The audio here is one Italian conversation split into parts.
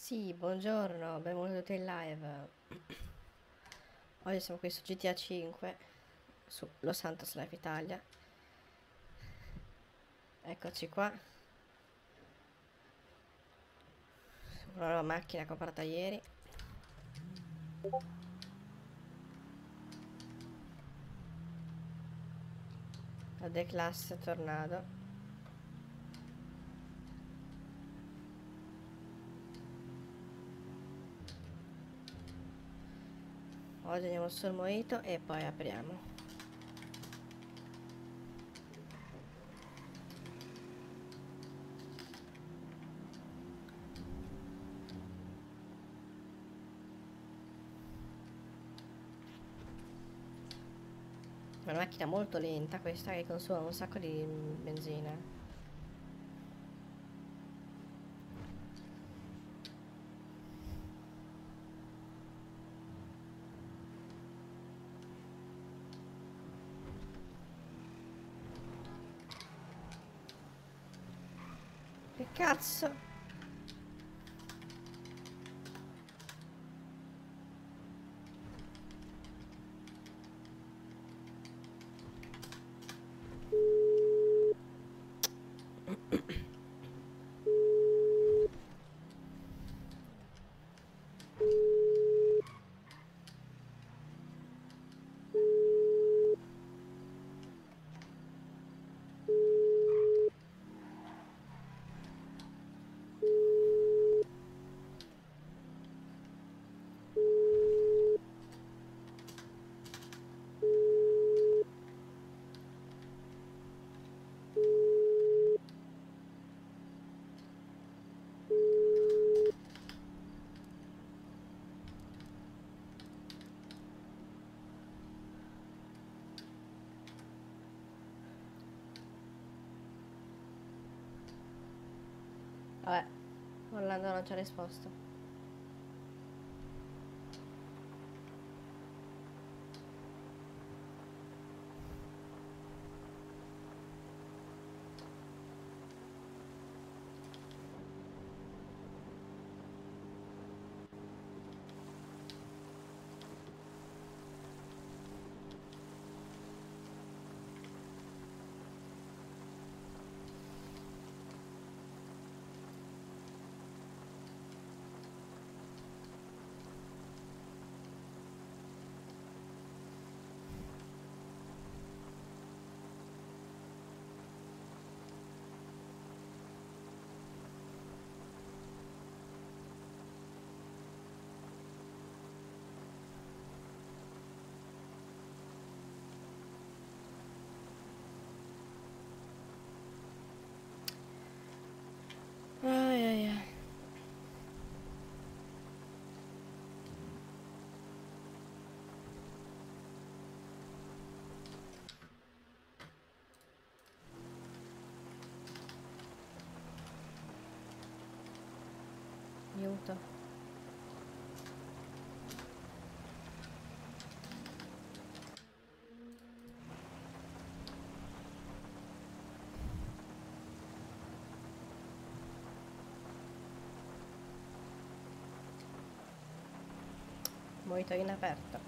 Sì, buongiorno, benvenuti in live. Oggi siamo qui su GTA 5, su Los Santos Life Italia. Eccoci qua. Una nuova macchina comprata ieri. La D-Class Tornado. Oggi andiamo sul Mojito e poi apriamo. È una macchina molto lenta questa che consuma un sacco di benzina. Che cazzo? Vabbè, Orlando non ci ha risposto. Ai ai ai. Aiuto. Mojito in aperto.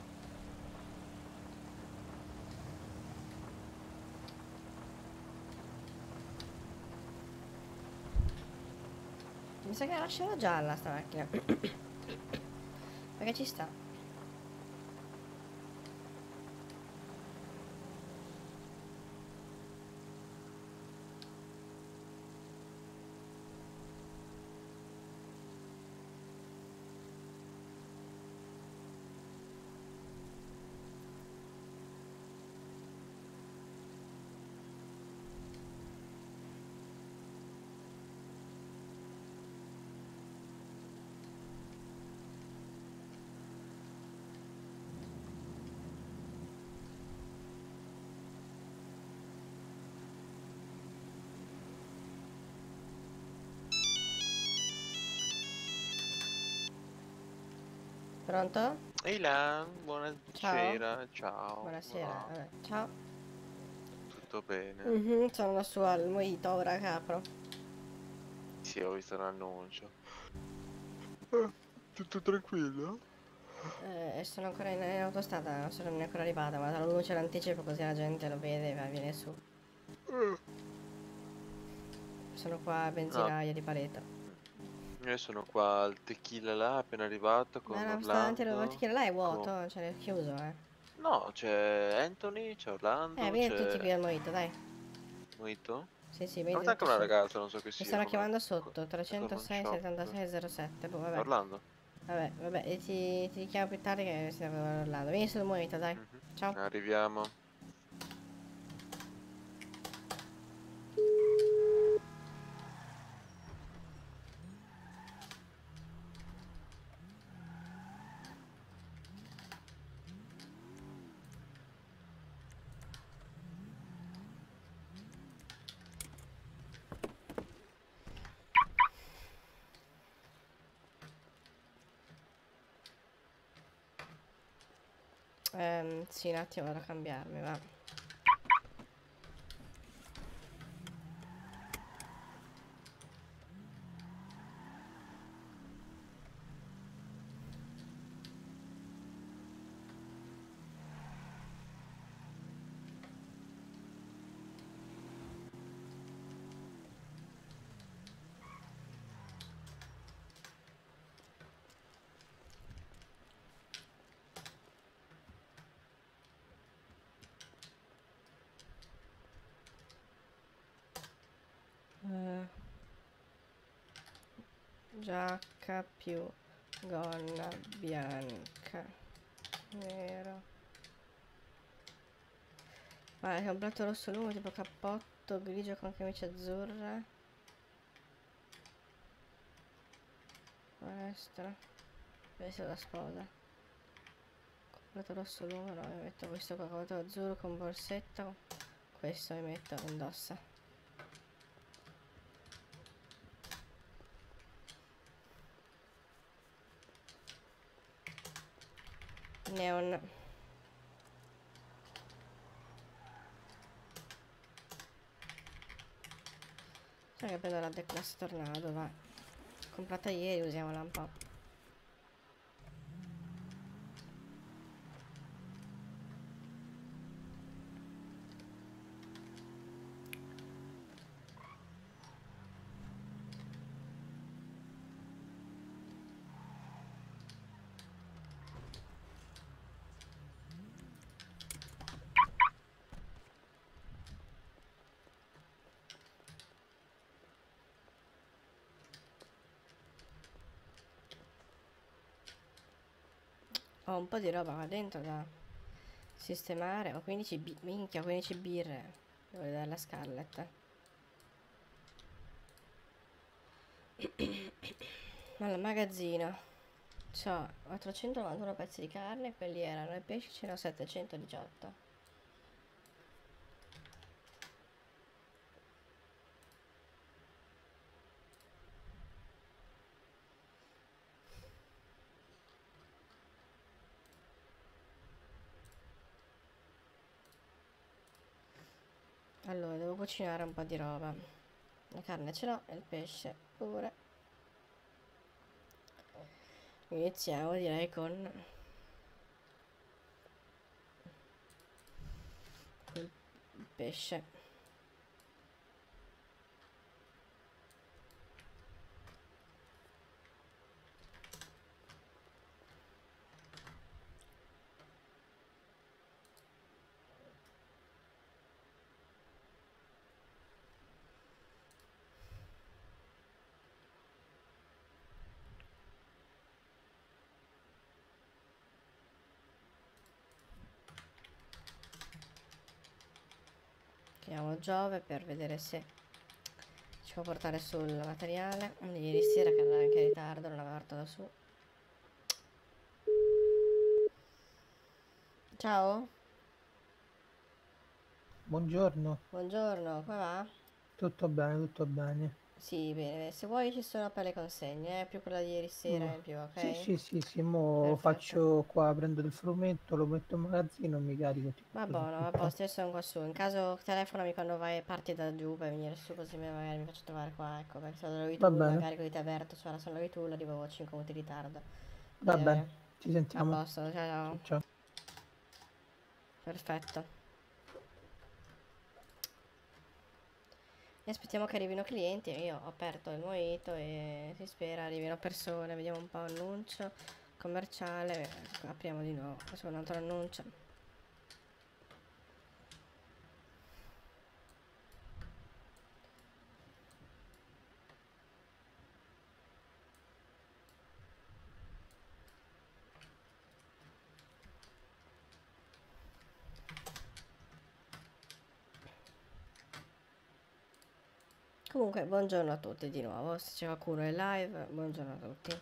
Mi sa che lascerò gialla sta macchina. Perché ci sta. Pronto? Ehi là, Ciao. buonasera, ciao, come Buonasera. va? Vabbè, ciao. Tutto bene? Mhm, sono su al Mojito, ora che apro. Sì, ho visto l'annuncio. Tutto tranquillo? Sono ancora in autostrada, non sono neanche ancora arrivata, ma la luce l'anticipo così la gente lo vede e viene su. Sono qua a No, benzinaia di Pareto. io sono qua al tequila là, appena arrivato Ma con no, sta davanti alla Orlando. bottiglia là è vuoto, cioè è chiuso, eh. No, c'è Anthony, c'è Orlando, Vieni tutti c'è qui al Mojito, dai. Mojito. Sì, sì, Ma venite c'è anche tutti una su. ragazza, non so che Mi sia, stanno chiamando co- sotto, è con un 306 shop. 76 07, boh, È vabbè. Orlando? Vabbè, e ti richiamo più tardi che stiamo parlando. Vieni sul Mojito, dai. Mhm. Ciao. Arriviamo. Sì, un attimo vado a cambiarmi, va. Eh, giacca più gonna bianca, nero. Vale, completo rosso lungo tipo cappotto grigio con camicia azzurra. Palestra. Vestito da sposa. Completo rosso lungo, no, mi metto questo qua, completo azzurro con borsetto. Questo mi metto, indossa. Neon. Sai che prendo la declass tornado, va. Comprata ieri, usiamola un po'. Ho un po' di roba qua dentro da sistemare. Ho 15 minchia, ho 15 birre. Devo dare alla Scarlett. Allora, magazzino. C'ho 491 pezzi di carne, quelli erano, i pesci ce ne ho 718. Allora, devo cucinare un po' di roba. La carne ce l'ho e il pesce pure. Iniziamo direi con il pesce. Chiamo Giove per vedere se ci può portare sul materiale. Ieri sera che andava anche in ritardo, non aveva portato su. Ciao, Buongiorno, buongiorno, come va? tutto bene, tutto bene. Sì, bene, se vuoi ci sono per le consegne, più quella di ieri sera in più, Sì, ok? sì, sì, sì, mo Perfetto. faccio qua, prendo il frumento, lo metto in magazzino, mi carico e ti Va metto su buono, a tutto. posto, io sono qua su. In caso telefonami quando vai, parti da giù per venire su, così magari mi faccio trovare qua, ecco, perché se lo trovi Va tu, bene, magari con ti avverto, se ora se lo trovi tu, lo arrivo 5 minuti in ritardo. va Bene, bene, bene. ci A sentiamo. posto, ciao ciao. Ciao, ciao. Perfetto. E aspettiamo che arrivino clienti, io ho aperto il mojito e si spera arrivino persone, vediamo un po' annuncio commerciale, apriamo di nuovo, facciamo un altro annuncio. Comunque, buongiorno a tutti di nuovo, se c'è qualcuno in live, buongiorno a tutti.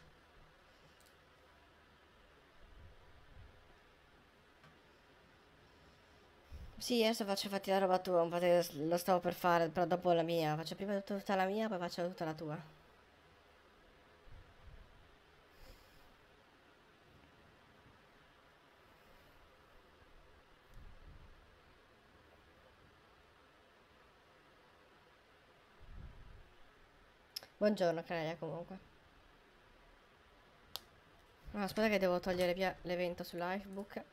Sì, adesso faccio fatti la roba tua, un po' lo stavo per fare, però dopo la mia, faccio prima tutta la mia, poi faccio tutta la tua. Buongiorno, Carelia, comunque. No, aspetta che devo togliere via l'evento su Livebook.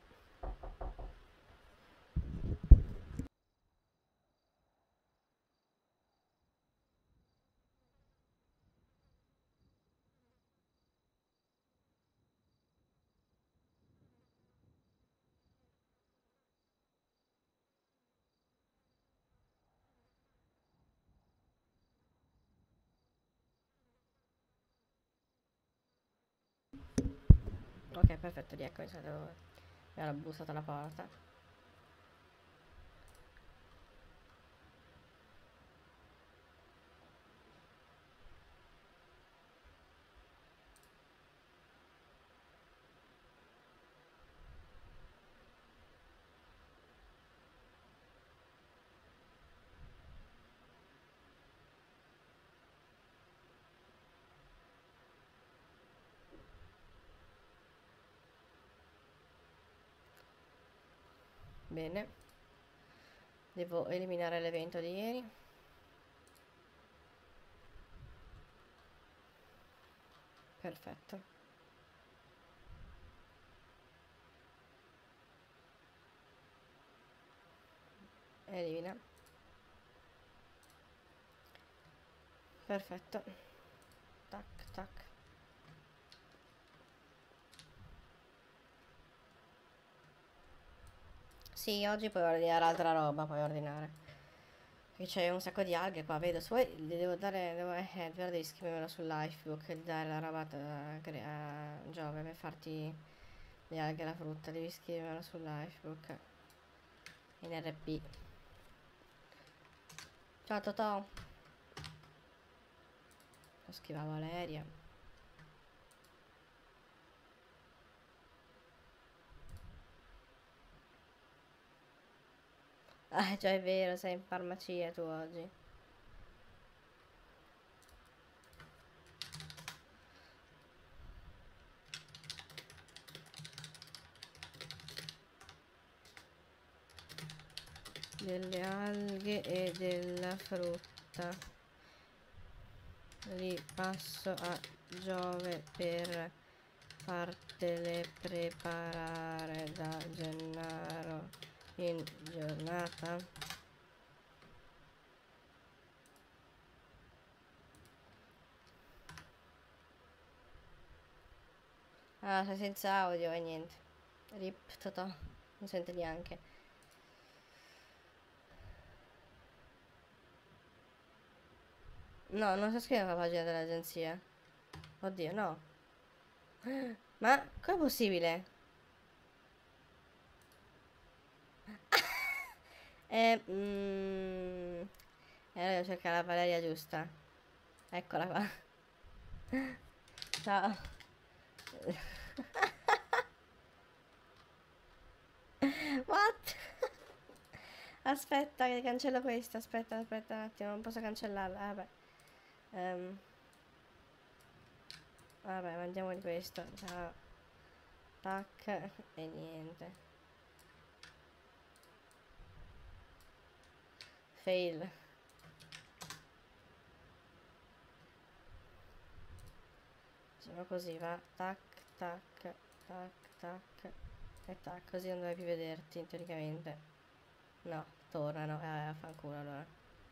Ok, perfetto, rieccomi, mi hanno bussato alla porta. Bene, devo eliminare l'evento di ieri. Perfetto. Elimina. Perfetto. Tac, tac. Sì, oggi puoi ordinare altra roba, puoi ordinare. Qui c'è un sacco di alghe qua, vedo. Se vuoi, gli devo dare. Però devi scrivermelo sul lifebook, di dare la roba a Giove per farti le alghe e la frutta. Devi scrivermelo sul lifebook. In RP. Ciao Totò. Lo scrivo a Valeria. Ah, già è vero, sei in farmacia tu oggi. Delle alghe e della frutta. Li passo a Giove per fartele preparare da Gennaro in giornata. Ah, sei senza audio e niente. Rip, Totò, non sente neanche. No, non sto scrivendo la pagina dell'agenzia. Oddio, no. Ma com'è possibile? Allora devo cercare la Valeria giusta. Eccola qua. Ciao. What? Aspetta che cancello questa. Aspetta un attimo, non posso cancellarla. Vabbè. Vabbè, mandiamo di questo. Ciao. Tac. E niente. Fail. Facciamo così, va. Tac, tac, tac, tac. E tac, così non dovrai più vederti, teoricamente. No, tornano. Fanculo allora.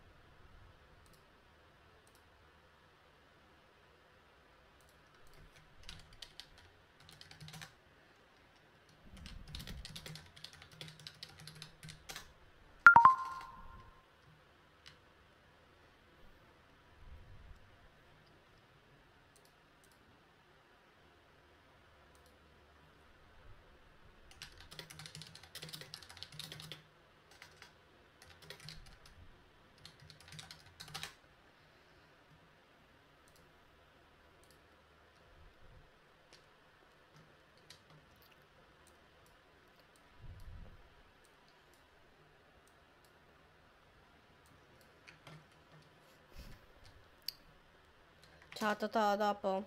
Ciao Totò, a dopo.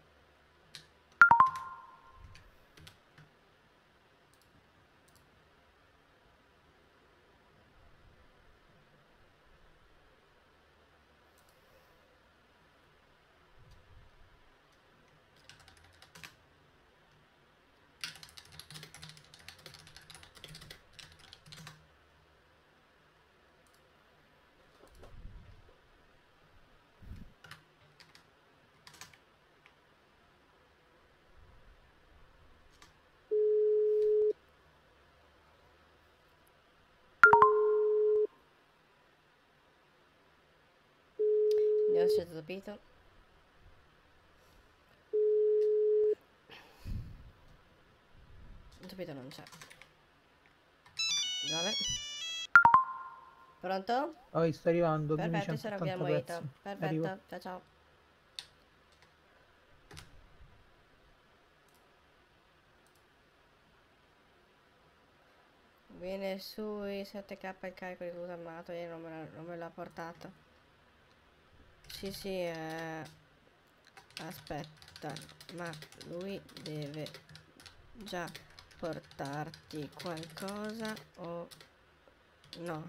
Abbiamo scelto Topito. Topito non c'è. Vabbè. Pronto? Poi sta arrivando, Perfetto, sarà qui al 1180 Moito. pezzi. Arrivo. Perfetto, ciao ciao. Viene sui 7k il carico di tutto armato, ieri non me l'ha portato. Sì, sì, aspetta, ma lui deve già portarti qualcosa o no?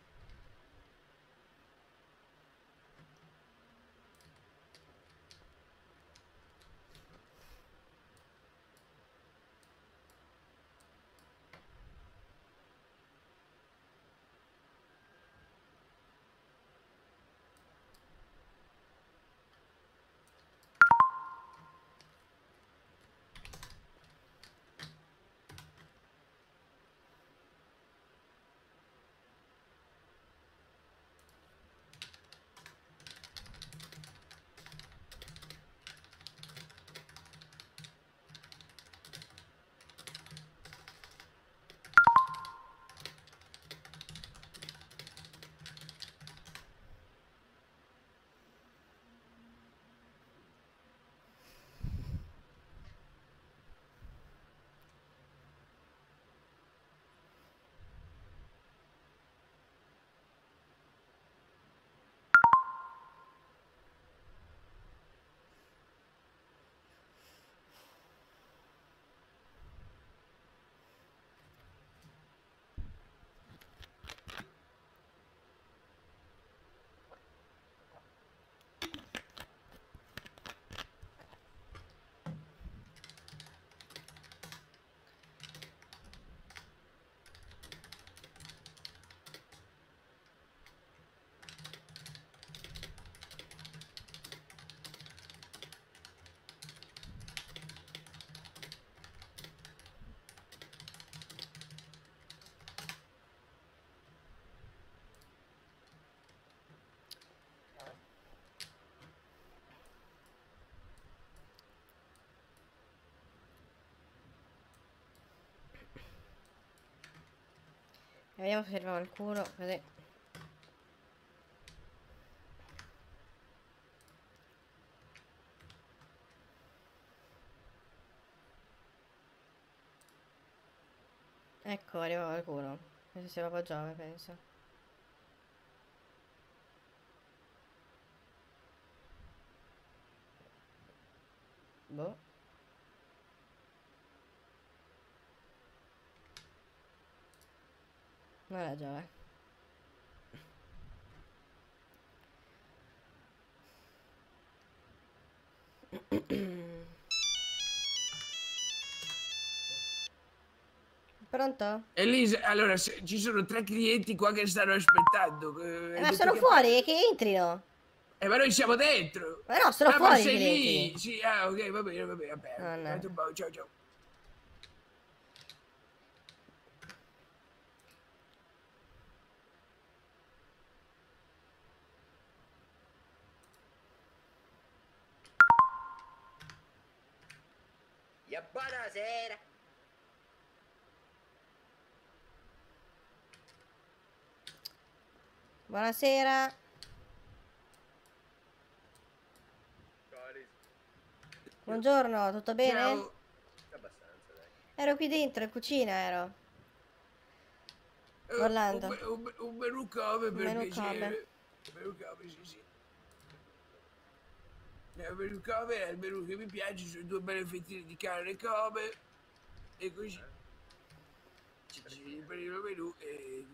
Vediamo se arriva qualcuno, così. Ecco, arriva qualcuno. Penso sia proprio Giove, penso. Boh. Non è già, Pronto? Elisa, allora ci sono 3 clienti qua che stanno aspettando. Hai Ma detto sono che fuori, che entrino. ma noi siamo dentro. Ma no, sono Ah, ma fuori i sei clienti. lì? Sì, ah, ok, va bene, vabbè. No, no. Aspetta un po', ciao, ciao. Ya, buonasera. Buonasera. Buongiorno, tutto bene? Ciao. Abbastanza, dai. Ero qui dentro, in cucina ero. Un, Orlando. un menù Kobe per Menù piacere. Un menù Kobe, sì. Il menù Kobe è il menù che mi piace, sono 2 belle fettine di carne Kobe. E così. Ci prendi il menù e...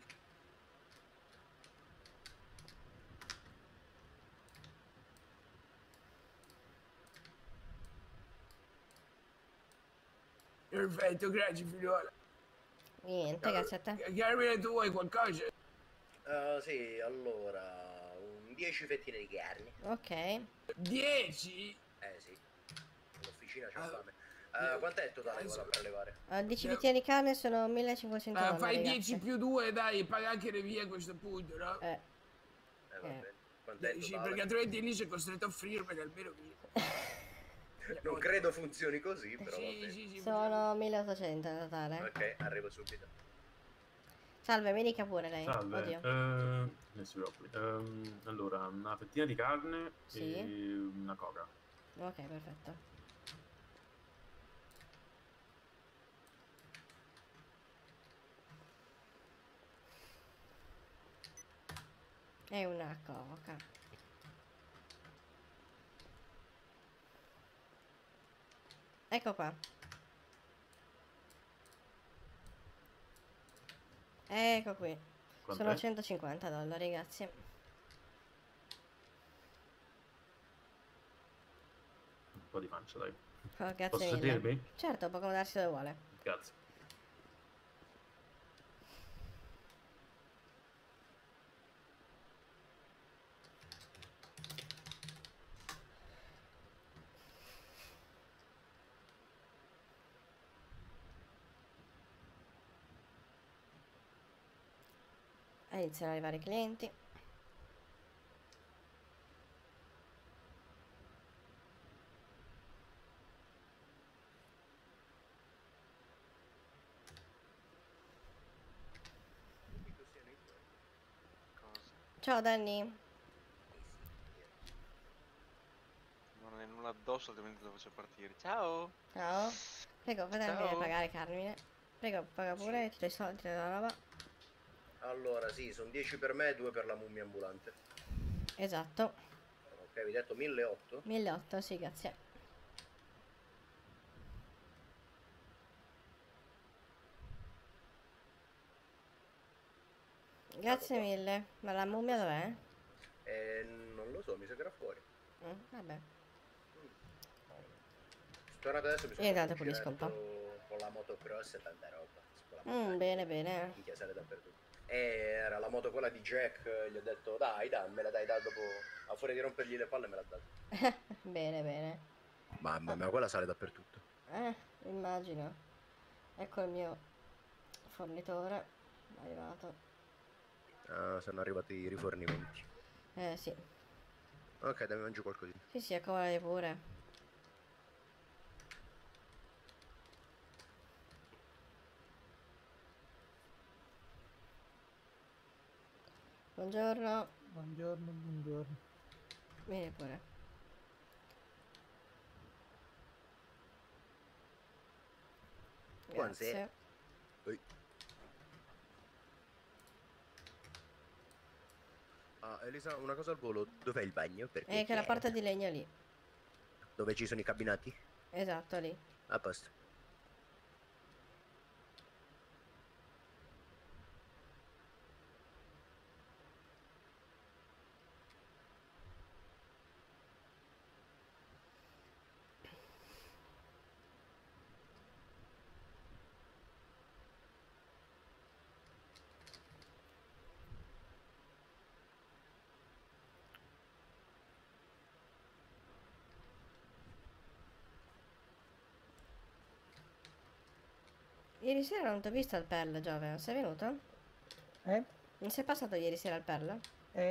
Perfetto, grazie figliola. Niente, grazie a te. Carmine, tu vuoi qualcosa? Sì, allora, un 10 fettine di carne. Ok. 10? Sì. L'officina c'ha Ah, fame. Quant'è il totale che vado a prelevare? 10 bicchieri di carne sono 1500 dollari, fai grazie. 10 più 2, dai, paga anche le vie a questo punto, no? Va bene. Quant'è il Sì, totale? perché altrimenti lì sei costretto a offrirmene almeno così. Non credo funzioni così, però va bene. Sì. Sono 1800 in totale. Ok, arrivo subito. Salve, mi dica pure lei. Salve, Oddio. non si preoccupi. Allora, una fettina di carne Sì. e una coca. Ok, perfetto. E una coca. Ecco qua. Ecco qui. Quant'è? Sono 150 dollari, grazie. Un po' di pancia, dai. Oh, grazie Posso mille. servirmi? Certo, può accomodarsi dove vuole. Grazie. Iniziano ad arrivare i clienti. Cosa? Ciao Danny. Non hai nulla addosso, altrimenti lo faccio partire. Ciao! Ciao. Prego, fate Ciao. venire a pagare Carmine. Prego, paga pure, ti do i soldi, ti do la roba. Allora, sì, sono 10 per me e 2 per la mummia ambulante. Esatto. Ok, vi detto 1.800? 1800, sì, grazie. Grazie mille. Ma la mummia dov'è? Non lo so, mi sa che era fuori. Vabbè. Tornato adesso mi sono Io fatto intanto un pulisco un po'. giretto con la motocross e tanta roba. Con la montagna. Bene, bene. Minchia, sale dappertutto. Era la moto quella di Jack, gli ho detto dai, me la dai dopo, a fuori di rompergli le palle me l'ha data. Bene, bene. Mamma mia, quella sale dappertutto. Immagino. Ecco il mio fornitore. È arrivato. Sono arrivati i rifornimenti. Sì. Ok, dai, mangio qualcosina. Sì, accomodati pure. Buongiorno. Buongiorno. Vieni pure. Buonasera. Grazie. Oi. Elisa, una cosa al volo, dov'è il bagno? Perché Quella porta di legno lì. Dove ci sono i cabinati? Esatto, lì. A posto. Ieri sera non ti ho visto al Perl, Giove. Non sei venuto? Eh? Non sei passato ieri sera al Perl?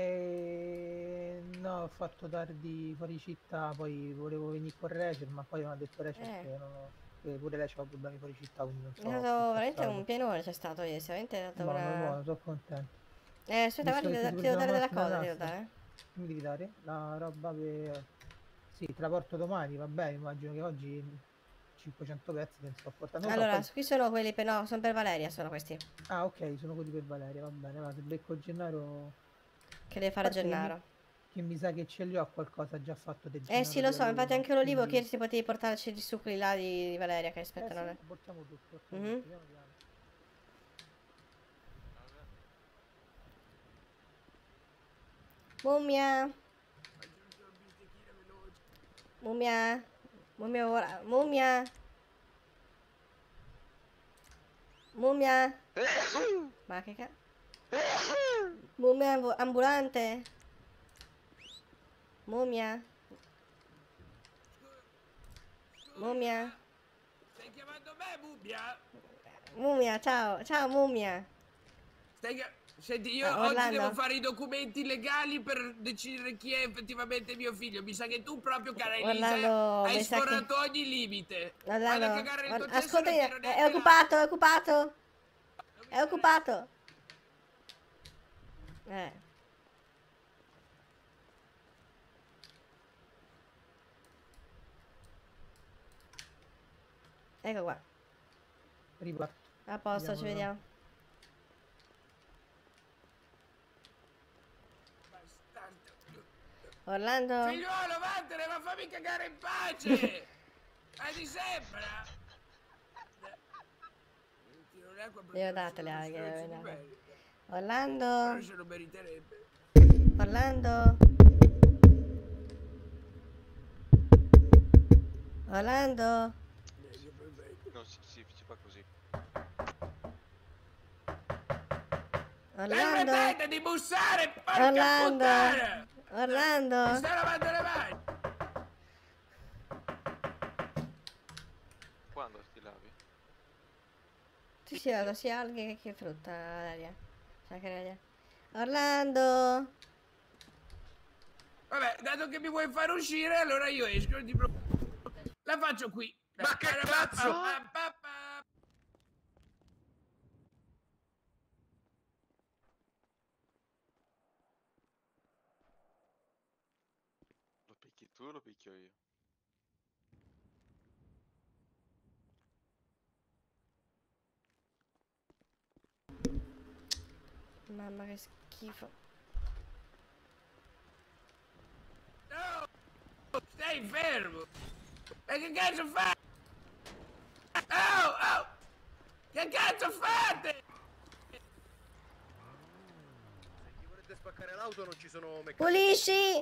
No, ho fatto tardi fuori città, poi volevo venire con Rachel, ma poi mi ha detto Rachel che, che pure lei aveva problemi fuori città, quindi non so. È che è stato veramente passato. un pienone, c'è stato ieri, veramente è stata Buono, una... buono, sono contento. Aspetta, Visto guarda, che ti devo dare della macchina cosa, ti devo NAS, dare. che mi devi dare? La roba per... Sì, te la porto domani, va bene, immagino che oggi 500 pezzi te ne sto portando. Non lo so, Allora, poi- qui sono quelli per... No, sono per Valeria, sono questi. Ah, ok, sono quelli per Valeria, va bene, va, se becco Gennaro... Che deve A fare parte Gennaro. che mi sa che ce li ho qualcosa già fatto del Eh sì, Gennaro lo di so, infatti Halloween, anche l'olivo quindi... che si potevi portarci di su quelli là di Valeria che aspettano. sì, portiamo tutto, Mhm. piano piano. Mummia, Aggiungi un bistecchino veloce. mummia, mummia, mummia, mummia. Ma che cazzo? Mummia ambulante. Mummia, mummia, Stai chiamando me, Mummia? mummia, ciao, ciao mummia. Senti, io Ah, oggi Orlando. devo fare i documenti legali per decidere chi è effettivamente mio figlio. Mi sa che tu proprio, cara Elisa, Orlando, hai mi sa che... sforato ogni limite. Vado a Orlando, cagare nel tuo cesso e ascolta, non tiro è neanche occupato, è l'acqua. occupato, Non mi è interessa. occupato. Ecco qua. Riparto. A posto, ci Vediamo, vediamo. Bastardo. Orlando, Figliuolo, vattene, ma fammi cagare in pace! Ma ti sembra? Tiro l'acqua perché io non datele sono uno anche. stronzo di merda. Orlando, Però se lo meriterebbe. Orlando, Orlando, No, si fa così. Orlando, Smettete di bussare, porca Orlando, puttana! Mi Orlando. sta lavando le mani! Quando ti lavi? Sì, sì, guarda, sia alghe che frutta, Daria. Sa che Daria. Orlando, Vabbè, dato che mi vuoi far uscire, allora io esco, non ti preoccupare. La faccio qui. Ma che cazzo? Lo picchi tu o lo picchio io? mamma che schifo. No! Stai fermo! E che cazzo fai? Oh, oh! Che cazzo fate? Se chi volete spaccare l'auto non ci sono meccanici. Pulisci!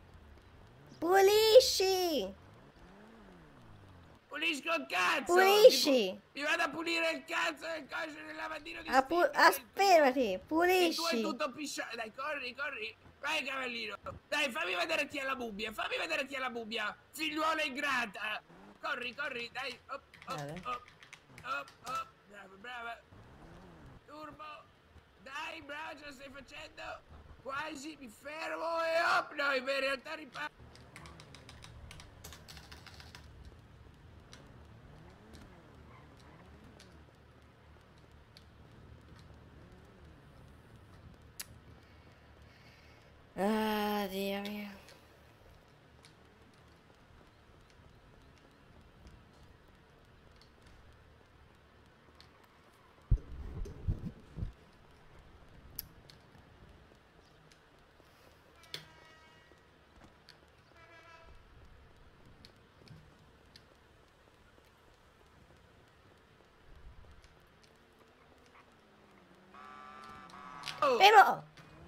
Pulisci! Pulisco il cazzo! Pulisci! Mi vado a pulire il cazzo del coso del lavandino di Steve. Fermati! Il tuo è Pulisci! tutto pisciato. Dai, corri, corri. Vai, cavallino. Dai, fammi vedere chi è la bubbia. Fammi vedere chi è la bubbia. Figliuola ingrata. Corri, corri, dai. Op, Vale. op, op, op. Brava, brava. Turbo. Dai, bravo, ce la stai facendo. Quasi, mi fermo e op. No, in realtà riparto. Ah, Dio mio. Fermo!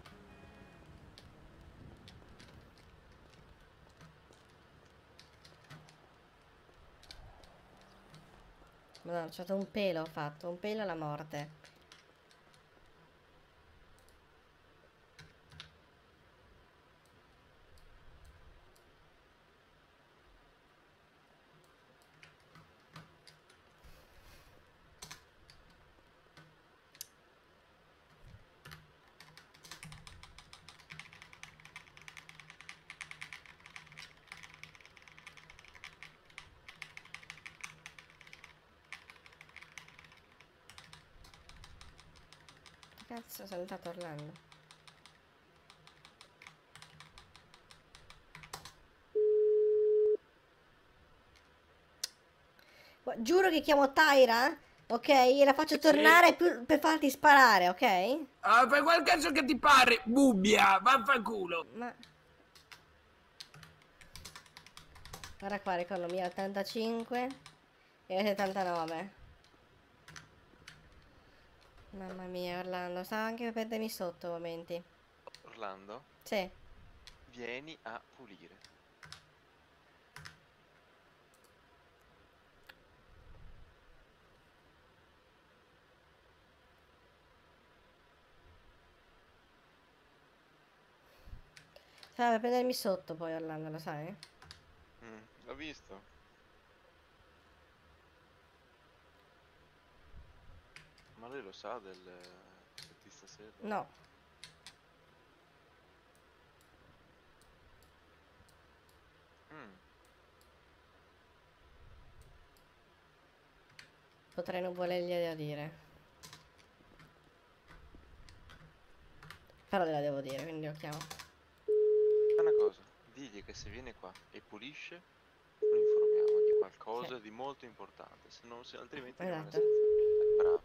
Madonna, c'è stato un pelo, ho fatto, un pelo alla morte. Cazzo, sono salutato Orlando. Giuro che chiamo Tyra, ok? E la faccio tornare per farti sparare, ok? Ah, fai quel cazzo che ti pare, bubbia, vaffanculo. Ma... Guarda qua, ricordo mio 85 e 79. Mamma mia, Orlando, sta anche per perdermi sotto momenti. Orlando, Sì. vieni a pulire. Stava per prendermi sotto poi Orlando, lo sai? L'ho visto. Ma lei lo sa del di stasera? No. Mm. Potrei non volerglielo dire. Però gliela devo dire, quindi lo chiamo. Fai una cosa, digli che se viene qua e pulisce, lo informiamo di qualcosa Sì. di molto importante, se non, se altrimenti rimane Esatto. senza. Bravo.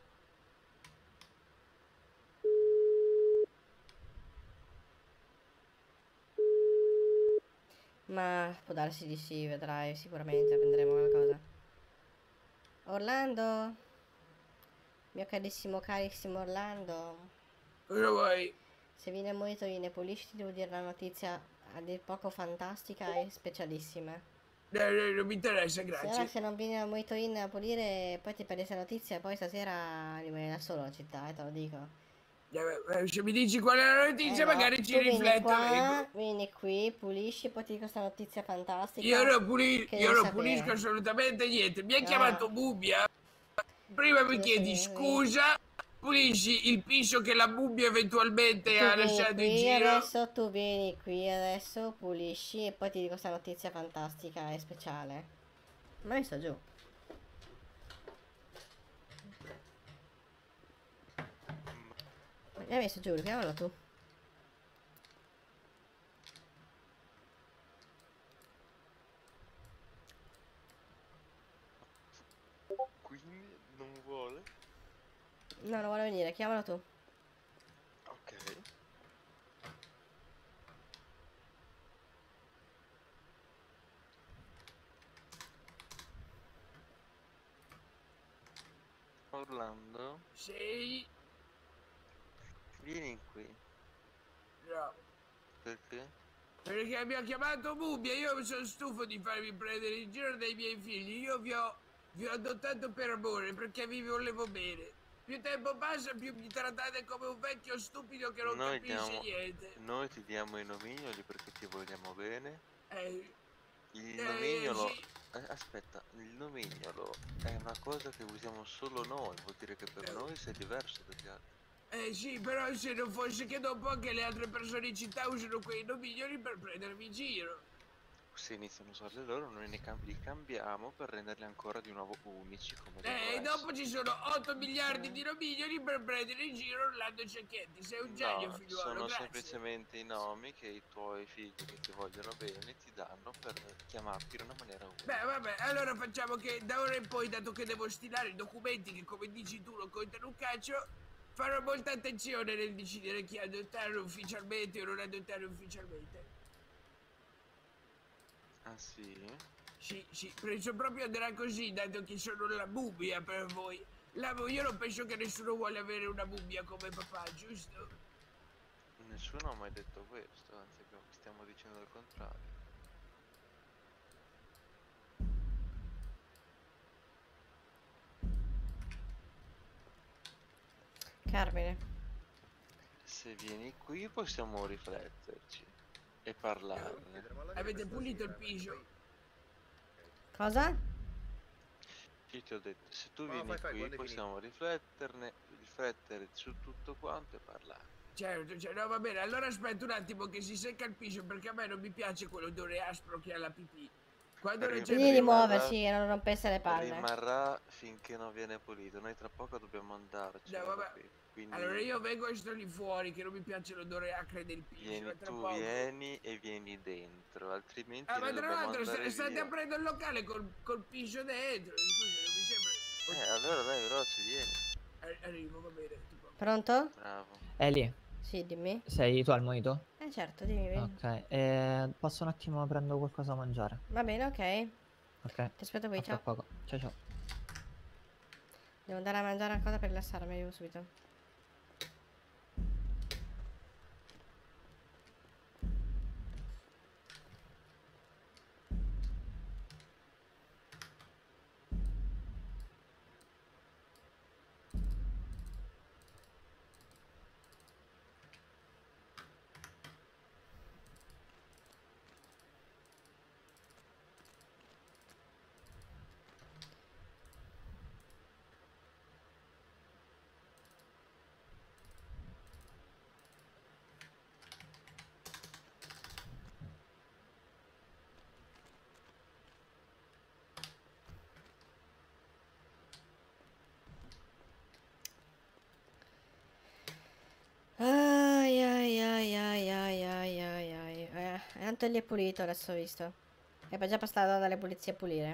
Ma può darsi di sì, vedrai, sicuramente prenderemo qualcosa. Orlando? Mio carissimo Orlando? Cosa vuoi? Se viene a Moitoin e pulisci ti devo dire una notizia a dir poco fantastica e specialissima. Non mi interessa, Se ora grazie. se non vieni a Moitoin a pulire poi ti perdi questa notizia e poi stasera rimani da solo la città, te lo dico. Se mi dici qual è la notizia, No, magari ci tu vieni rifletto. qua, vieni qui, pulisci, poi ti dico questa notizia fantastica. Io non, che io devi non sapere. pulisco assolutamente niente. Mi ha Ah. chiamato Bubbia. Prima mi Devi chiedi sapere. scusa, pulisci il piso che la Bubbia eventualmente Tu ha vieni lasciato in qui giro. adesso, tu vieni qui adesso, pulisci e poi ti dico questa notizia fantastica e speciale. Ma io sto giù. Mi hai messo giù, chiamalo tu. Quindi non vuole? No, non vuole venire, chiamalo tu. Ok. Orlando, Sì, vieni qui. no. Perché? Perché mi ha chiamato Bubbia, io mi sono stufo di farmi prendere in giro dai miei figli. Io vi ho adottato per amore, perché vi volevo bene. Più tempo passa, più mi trattate come un vecchio stupido che non capisce niente. Noi ti diamo i nomignoli perché ti vogliamo bene. Eh, Il nomignolo... sì. Aspetta, il nomignolo è una cosa che usiamo solo noi, vuol dire che per noi sei diverso dagli altri. Sì, però se non fosse che dopo anche le altre persone in città usano quei nomignoli per prendermi in giro. Se iniziano a usarli loro, noi li cambiamo per renderli ancora di nuovo unici come devono E essere. dopo ci sono 8 miliardi di nomignoli per prendere in giro Orlando Cecchetti. Sei un genio, No, figliuolo, sono grazie. semplicemente i nomi che i tuoi figli che ti vogliono bene ti danno per chiamarti in una maniera unica. Beh, vabbè, allora facciamo che da ora in poi, dato che devo stilare i documenti che, come dici tu, non contano un caccio, farò molta attenzione nel decidere chi adottare ufficialmente o non adottare ufficialmente. Ah sì? Sì, penso proprio andrà così, dato che sono la bubbia per voi. Lavo, io non penso che nessuno vuole avere una mummia come papà, giusto? Nessuno ha mai detto questo, anzi stiamo dicendo il contrario. Carmine. Se vieni qui possiamo rifletterci e parlarne. Avete pulito il piso? Cosa? Io ti ho detto, se tu No, vieni fai, qui quando è possiamo riflettere su tutto quanto e parlare. Certo, cioè, no, va bene, allora aspetta un attimo che si secca il piso perché a me non mi piace quell'odore aspro che ha la pipì. Quando non c'è Digli di più... muoversi e non rompesse le palle. Rimarrà finché non viene pulito. Noi tra poco dobbiamo andarcene No, da vabbè. qui. Quindi Allora io vengo e sto lì fuori che non mi piace l'odore acre del piso, e tra poco... vieni e vieni dentro, altrimenti Ah, ma noi tra dobbiamo l'altro andare state via. aprendo il locale col piso dentro, scusa, non mi sembra... Allora dai, Rossi, vieni. Arrivo, va bene, tipo. Pronto? Bravo. Eli, Sì, dimmi. sei tu al monito? Certo, dimmi. Ok, passo un attimo, prendo qualcosa da mangiare. Va bene, ok. Ok, Ti aspetto qui, a fra ciao. poco. Ciao ciao. Devo andare a mangiare una cosa per rilassarmi, arrivo subito. Ai ai ai ai ai ai ai ai. Tanto lì è pulito, adesso ho visto. E poi già passato dalle pulizie a pulire.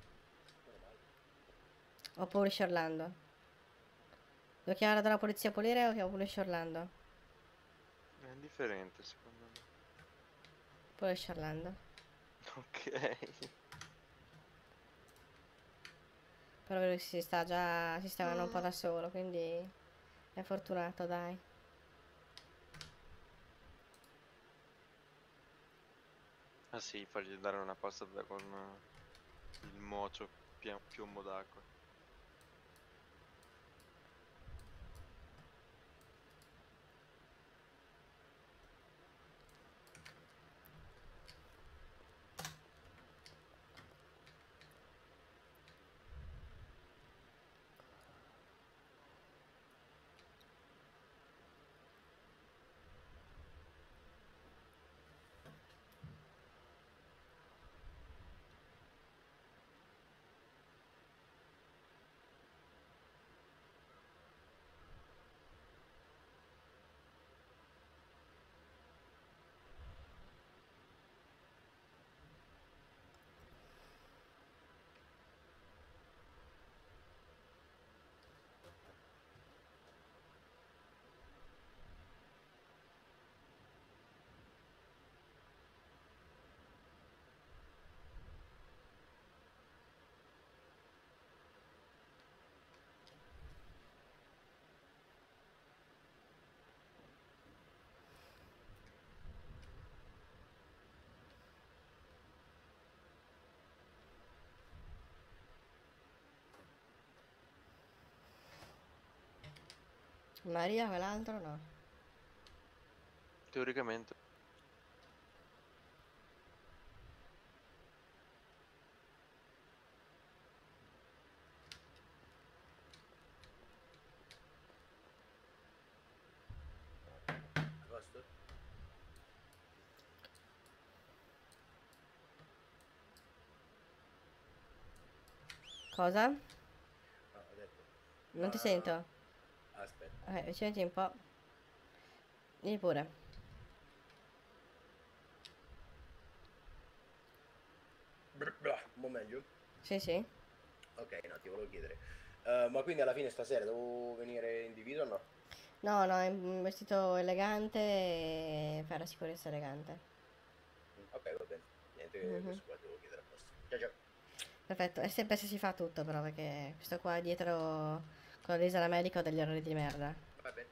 O pulisce Orlando. Devo chiamare dalla polizia a pulire o che pulisce Orlando? È indifferente secondo me. Pulisce Orlando. Ok. Però vedo che si sta già sistemando un po' da solo, quindi è fortunato, dai. Ah sì, fargli dare una passata con il mocio piombo d'acqua. Maria, quell'altro no. Teoricamente. Posto? Cosa? No, ho detto. Non ti Ma- sento. Aspetta. Avvicinati un po'. Dimmi pure. Un po' meglio? Sì, sì. Ok, no, ti volevo chiedere. Ma quindi alla fine stasera devo venire in divisa o no? No, no, è un vestito elegante e per la sicurezza elegante. Ok, va bene. Niente, Mhm. questo qua devo chiedere apposta. Ciao ciao. Perfetto, è sempre se si fa tutto però, perché questo qua dietro con la resa medica ho degli errori di merda. Va bene.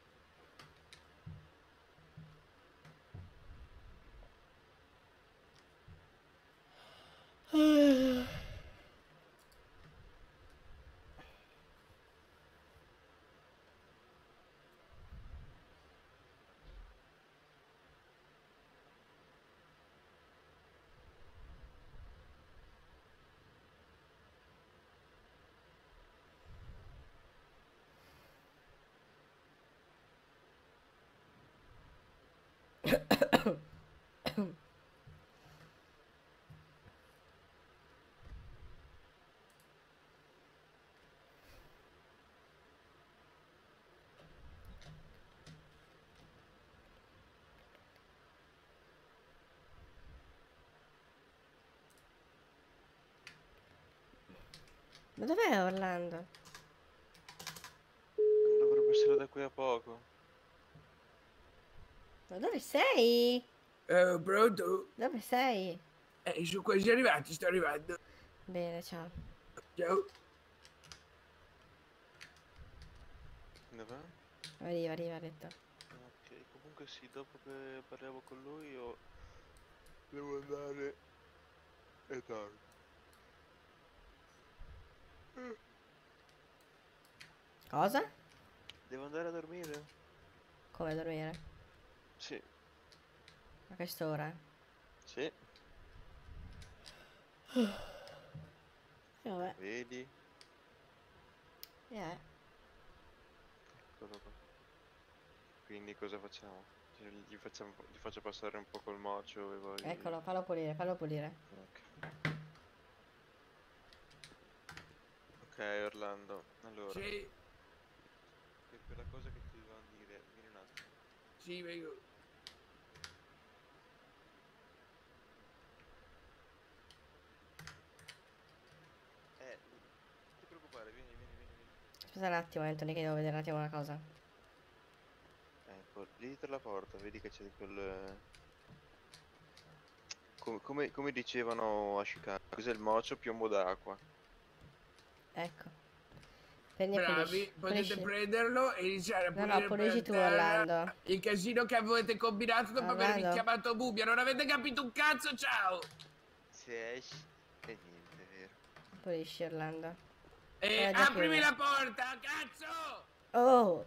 Ma dov'è Orlando? Dovrebbe essere da qui a poco. Ma dove sei? Pronto? Dove sei? Sono quasi arrivati, sto arrivando. Bene, ciao. Ciao. Dov'è? Arriva, arriva, ha detto. Ok, comunque sì, dopo che parliamo con lui io devo andare. È tardi. Cosa? Devo andare a dormire? Come dormire? Sì, A quest'ora? sì, Vabbè. vedi? Eccolo qua. Quindi cosa facciamo? Cioè, gli faccio passare un po' col mocio e poi... Eccolo, fallo pulire, fallo pulire. Ok. Ok, Orlando, allora, Sì, per quella cosa che ti dovevamo dire, vieni un attimo. sì, vengo. Non ti preoccupare, vieni. Aspetta un attimo, Anthony, che devo vedere un attimo una cosa. Ecco, lì dietro la porta, vedi che c'è quel... come dicevano a Chicago, cos'è il mocio? Piombo d'acqua. Ecco. Prendi e Bravi, pulisci. potete Pulisci. prenderlo e iniziare a No, pulire no, pulisci tu, per terra Orlando. il casino che avete combinato dopo avermi Orlando. chiamato Bubbia. Non avete capito un cazzo, ciao! Se esci... E niente, vero? Pulisci, Orlando. E Era già aprimi chiuso. la porta, cazzo! Oh!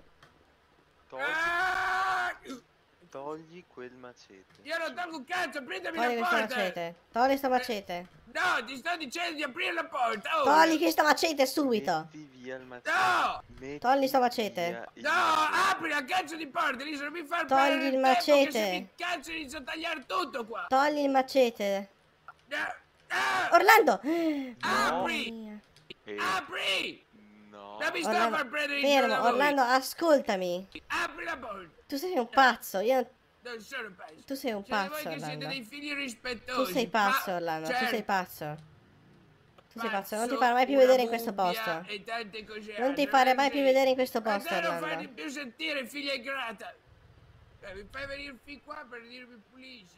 Ah! Togli quel macete. Io non tolgo un cazzo, prendimi Togli la questo porta! macete. Togli sto macete. No, ti sto dicendo di aprire la porta, ora! Togli questo macete subito. Metti via il macete. No! Metti Togli sto macete. via il No, macete. apri la cazzo di porta, lì non mi far Togli perdere il il tempo che se macete. mi cazzo inizio a tagliare tutto qua! Togli il macete. No! Orlando! Apri! Mamma mia. Apri! No. Non mi sto a Orlando, far prendere in giro da fermo, voi! Orlando, ascoltami. Apri la porta! Tu sei un pazzo, io... Non sono pazzo! Tu sei un Siete voi pazzo, che siete Orlando. dei figli rispettosi! Tu sei pazzo, Ma- Orlando, tu certo, sei pazzo. Tu sei pazzo, non ti pazzo, fare mai più una vedere in questo bubbia posto. e tante cose Non ti altre, fare non mai è più vero? vedere in questo Ma posto, te non fai Orlando. di più sentire, figlia ingrata! Mi fai venire fin qua per dirmi pulisci!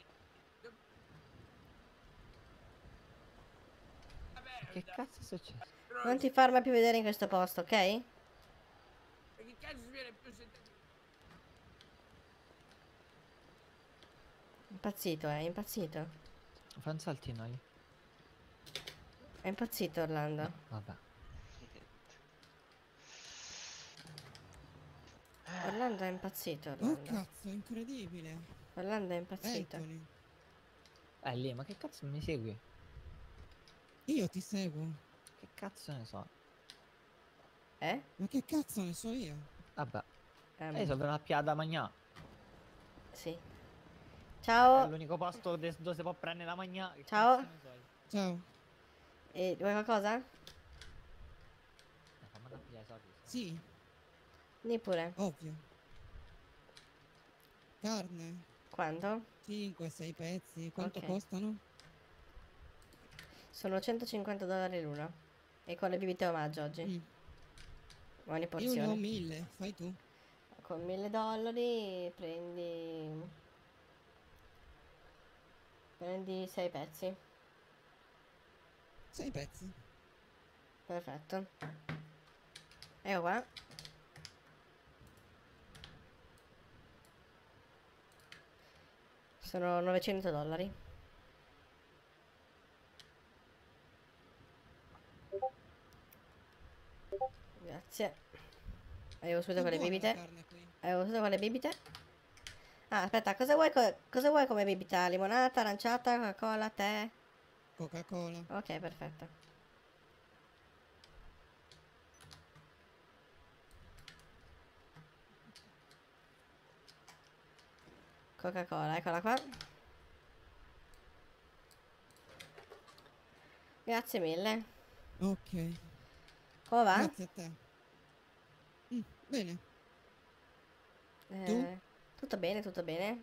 Che cazzo è successo? Non ti far mai più vedere in questo posto, ok? E che cazzo si viene più sentire? Impazzito, impazzito. Fai un saltino lì. È impazzito, Orlando. Vabbè. Orlando è impazzito, Oh Orlando. cazzo, incredibile. Orlando è impazzito. Anthony, Lì, ma che cazzo mi segui? io ti seguo. Che cazzo ne so? Ma che cazzo ne so io? Vabbè. Io sono venuto a piada magnà. Sì. È Ciao. l'unico posto dove si può prendere la magnà. Che Ciao. cazzo ne so io? Ciao. E vuoi qualcosa? Fammi andare a pigliare i soldi. Sì, Dì pure. ovvio. Carne, Quanto? 5-6 pezzi, quanto Ok. costano? Sono $150 l'uno. E con le bibite omaggio oggi. Buone Io ne ho porzioni. 1000, fai tu. Con $1000 prendi 6 pezzi. 6 pezzi. Perfetto. Ecco qua. Sono $900. Grazie. Arrivo subito con le Buona la bibite. carne qui. Arrivo subito con le bibite. Ah, aspetta, cosa vuoi come bibita? Limonata, aranciata, Coca-Cola, tè? Coca-Cola. Ok, perfetto. Coca-Cola, eccola qua. Grazie mille. Ok. Come va? Grazie a te. Bene. Tu? Tutto bene, tutto bene.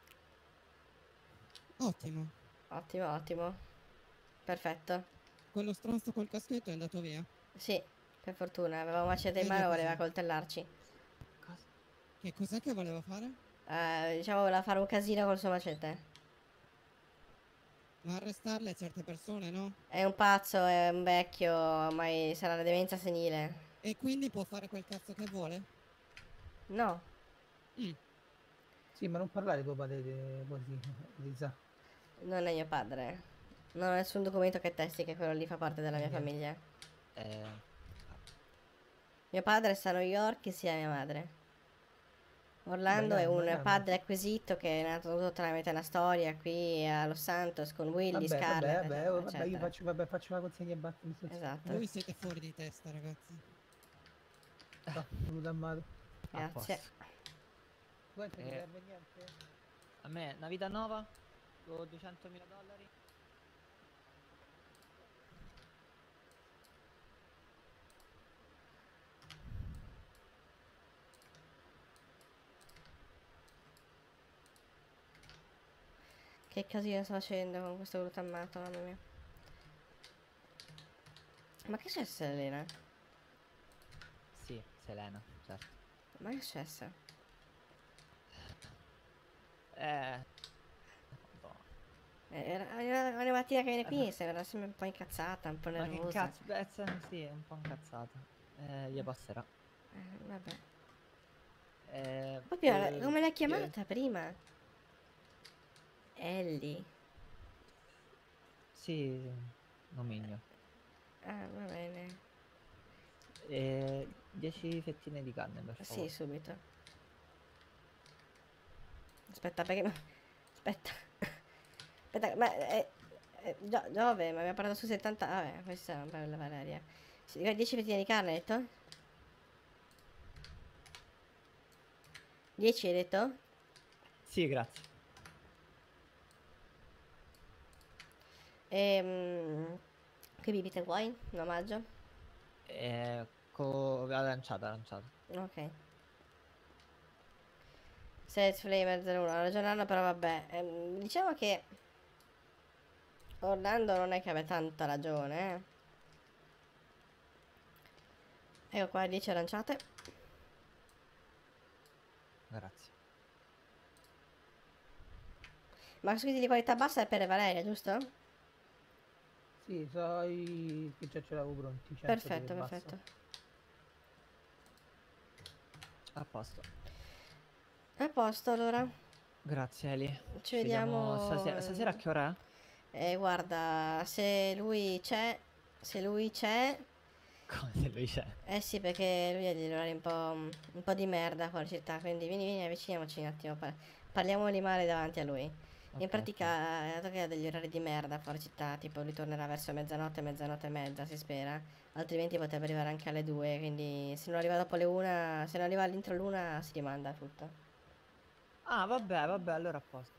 Ottimo. Ottimo, ottimo. Perfetto. Quello stronzo col caschetto è andato via. Sì, per fortuna. Aveva un macete in Meglio mano e voleva così. coltellarci. Che cos'è che voleva fare? Diciamo voleva fare un casino col suo macete. Ma arrestarle certe persone, no? È un pazzo, è un vecchio, ormai sarà la demenza senile. E quindi può fare quel cazzo che vuole? No, Sì, ma non parlare di tuo padre così, Lisa. non è mio padre. Non ho nessun documento che attesti che quello lì fa parte della mia Niente. famiglia. Eh, Mio padre sta a New York insieme a mia madre. Orlando Vabbè, è dai, un ma dai, padre acquisito che è nato tutto tramite una storia qui a Los Santos con Willy, vabbè, Scarlett, vabbè, eccetera, vabbè, io eccetera. faccio la consegna e basta. Esatto. Voi siete fuori di testa, ragazzi. No, voluto amato. a Grazie. posto. Tu ti Eh. serve niente? A me una vita nuova, do $200.000. Che casino sto facendo con questo glutammato, mamma mia. Ma che è successo, Elena? Sì, Selena, certo. Ma che è successo? Boh. Era ogni mattina che viene qui, sembra sempre un po' incazzata, un po' Ma che nervosa. cazzo, beh, sì, è un po' incazzata. Gli passerà. Vabbè. Eh, Come l'hai che- chiamata prima? Ellie. Sì, nomignolo. Ah, va bene. 10 fettine di carne, per Sì, favore. subito. Aspetta, perché... Aspetta. Aspetta, ma... dove? Ma abbiamo parlato su 70... Vabbè, questa è una bella Valeria. 10 fettine di carne, hai detto? 10 hai detto? Sì, grazie. Che bibite vuoi? In omaggio? Aranciata. Ok. Set Flavor 01, ha ragione Anna, però vabbè. Diciamo che Orlando non è che abbia tanta ragione, Ecco qua 10 aranciate. Grazie. Ma squiti di qualità bassa è per Valeria, giusto? Sì, so che già ce l'avevo pronti. 100 Perfetto, di basso. perfetto. A posto. A posto allora. Grazie, Eli. Ci vediamo Stasera a che ora è? Guarda, se lui c'è. Come se lui c'è? Eh sì, perché lui ha degli orari un po' di merda qua in città, quindi vieni, avviciniamoci un attimo, parliamoli male davanti a lui. In Ok, pratica, dato che ha degli orari di merda fuori città, tipo lui tornerà verso mezzanotte e mezza, si spera, altrimenti potrebbe arrivare anche alle 2, quindi se non arriva dopo le 1, se non arriva all'intro l'1 si rimanda tutto. Ah, vabbè, allora a posto.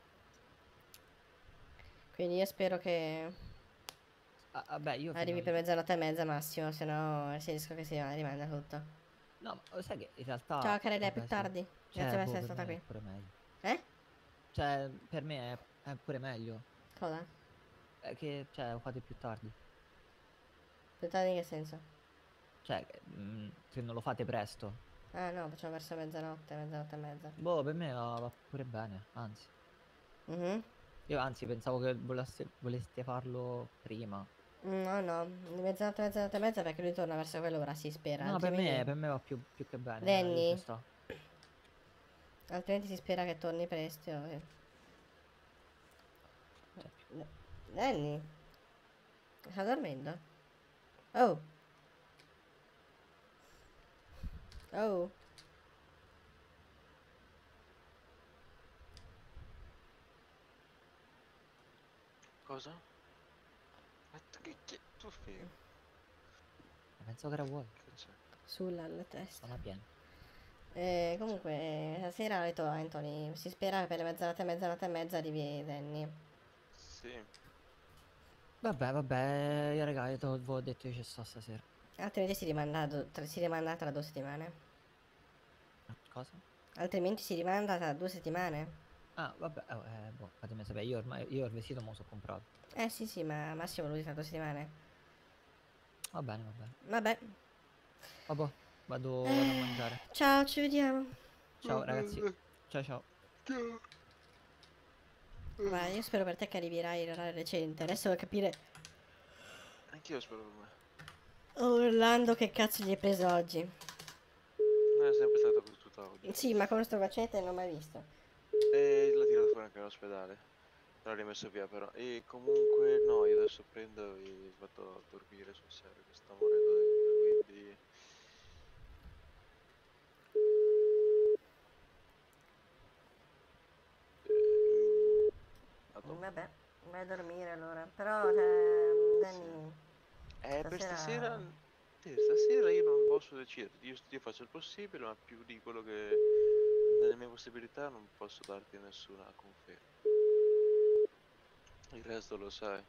Quindi io spero che Ah, vabbè, io arrivi fino per mezzanotte e mezza massimo, se no rischio che si rimanda tutto. No, ma sai che in realtà... Ciao Carelli, a più vabbè, sì. tardi. Cioè, Grazie per essere per stata me qui. è pure meglio. Eh? Cioè, per me è pure meglio. Cosa? È che, cioè, lo fate più tardi. Più tardi in che senso? Cioè, se non lo fate presto. Ah no, facciamo verso mezzanotte e mezza. Boh, per me va pure bene, anzi. Mhm. Io anzi pensavo che voleste farlo prima. No, no, di mezzanotte e mezza perché lui torna verso quell'ora, si spera. No, altrimenti... per me va più che bene. Danny? Io ci sto. Altrimenti si spera che torni presto. Danny? Sta dormendo? Oh. Oh. Cosa? Ma che tu fai? Penso che era vuoi. Che c'è? Sulla alla testa. Sono pieno. Comunque, stasera ha detto Anthony, si spera che per le mezzanotte e mezza arrivi Danny. Sì. Vabbè, io raga, io te avevo detto che ci sto stasera. Altrimenti si rimanda tra 2 settimane. Cosa? Altrimenti si rimanda tra 2 settimane. Ah, vabbè, boh, fatemi sapere, io ormai, io il vestito me lo so comprato. Sì, ma Massimo lo dice tra 2 settimane. Va bene, va bene. Vabbè. Vabbè, vado a mangiare. Ciao, ci vediamo. Ciao ragazzi. Ciao ciao. Guarda, io spero per te che arriverai all'orario recente. Adesso devo capire Anch'io spero per me. Orlando che cazzo gli hai preso oggi. Non è sempre stato così tutta oggi. Sì, ma con sto macete non l'ho mai visto. E l'ho tirato fuori anche all'ospedale. L'ho rimesso via però. E comunque no, io adesso prendo e vado a dormire sul serio che sto morendo dentro, quindi... a dopo. Vabbè, vai a dormire allora. Però, cioè, Danny, Per stasera... stasera... stasera io non posso decidere. Io faccio il possibile, ma più di quello che... nelle mie possibilità non posso darti nessuna conferma. Il resto lo sai.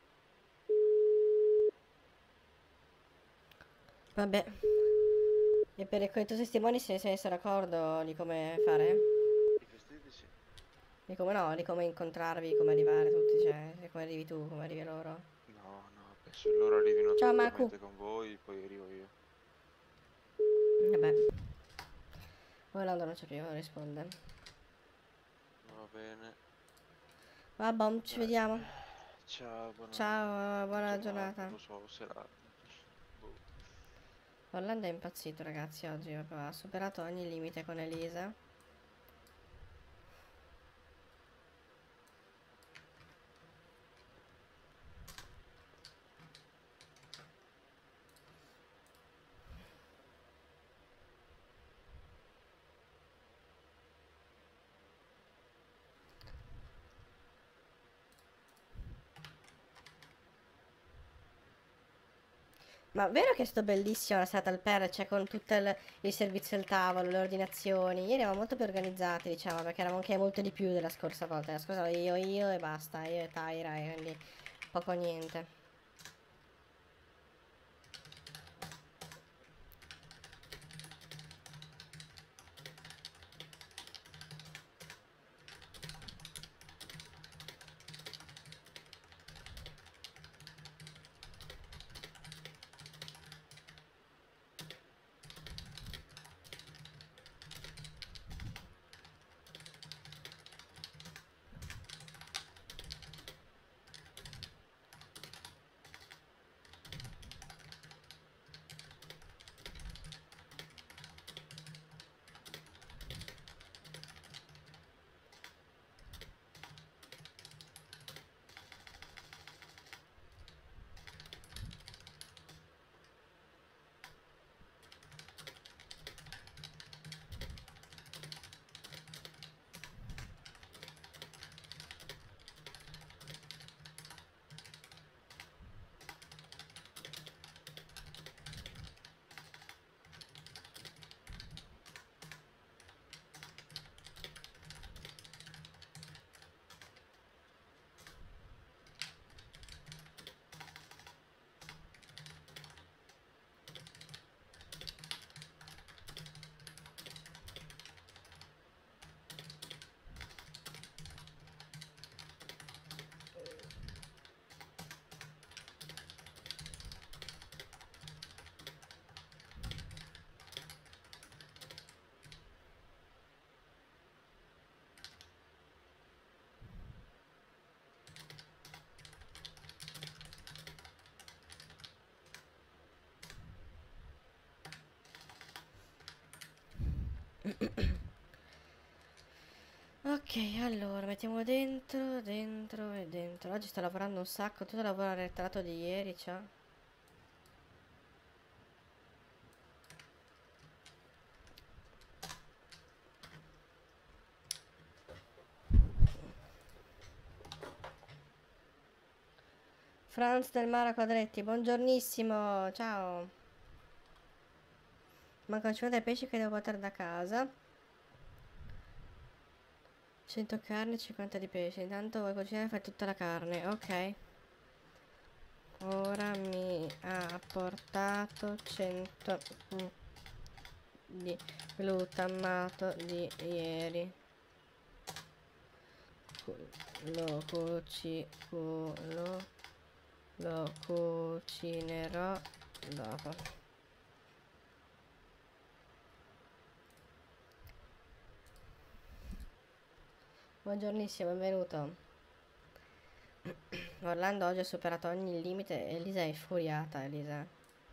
Vabbè. E per i tuoi testimoni se sei d'accordo di come fare? I vestiti sì. Di come no, di come incontrarvi, di come arrivare tutti, cioè, come arrivi tu, come arrivi loro. No, penso che loro arrivino Ciao, tranquillamente con voi, poi arrivo io. Vabbè. Orlando non c'è più, non risponde. Va bene. Vabbè, ci vediamo. Ciao, Ciao, buona giornata. Non so, serata. Boh. Orlando è impazzito, ragazzi, oggi. Proprio ha superato ogni limite con Elisa. Ma vero che sto bellissimo la serata al Per, cioè con tutto il servizio al tavolo, le ordinazioni. Ieri eravamo molto più organizzati, diciamo, perché eravamo anche molto di più della scorsa volta. La scorsa volta io e basta, io e Tyra, e quindi poco o niente. Ok, allora mettiamo dentro, dentro e dentro. Oggi sto lavorando un sacco, tutto il lavoro arretrato di ieri, ciao. Franz del Mara Quadretti, buongiornissimo, ciao. Mancano 50 pesci che devo portare da casa. 100 carne, 50 di pesce. Intanto vuoi cucinare e fai tutta la carne, ok. Ora mi ha portato 100 di glutamato di ieri. Lo cucinerò dopo. Buongiornissimo, benvenuto. Orlando oggi ha superato ogni limite. Elisa è infuriata, Elisa.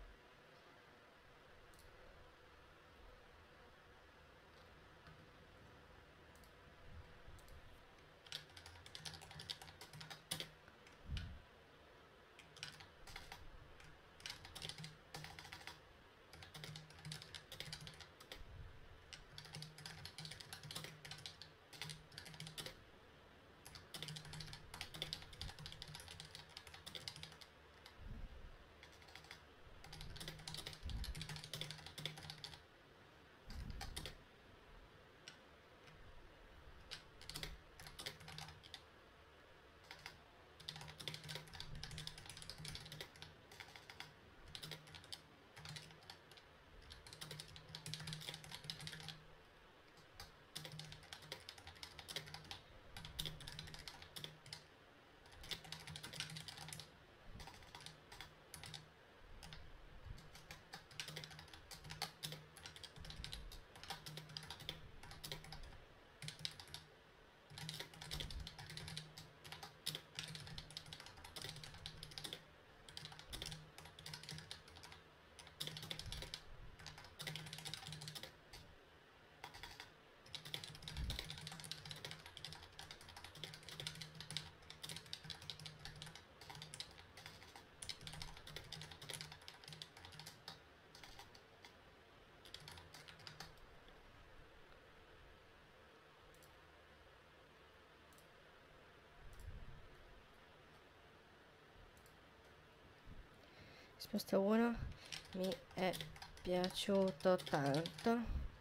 Risposta 1. Mi è piaciuto tanto.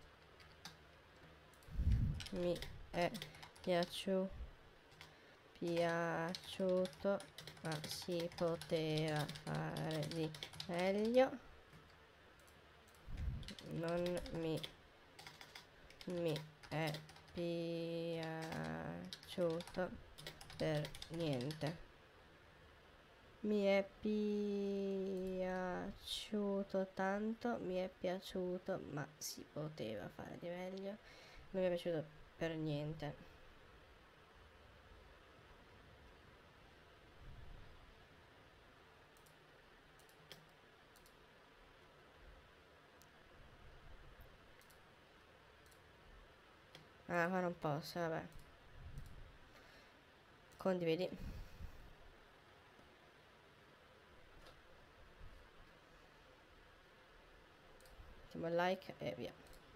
Mi è piaciuto, ma si poteva fare di meglio. Non mi è piaciuto per niente. Mi è piaciuto tanto, mi è piaciuto, ma si poteva fare di meglio. Non mi è piaciuto per niente. Ah, ma non posso, vabbè. Condividi. Mettiamo il like e via.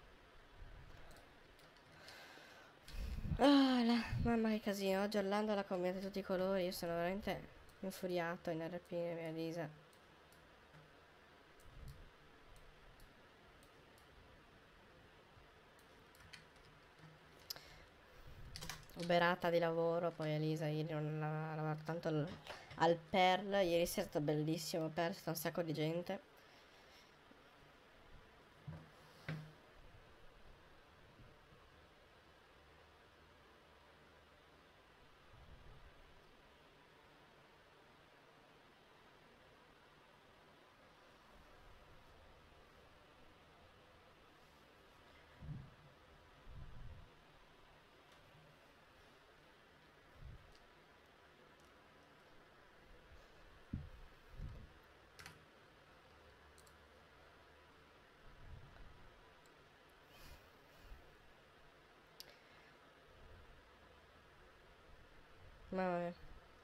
Mamma che casino, oggi Orlando l'ha combinata tutti i colori, io sono veramente infuriato in RP, mia Lisa. Uberata di lavoro, poi Elisa ieri non ha lavorato tanto al Perl, ieri sera è stato bellissimo, Perl, è stato un sacco di gente. Mamma mia.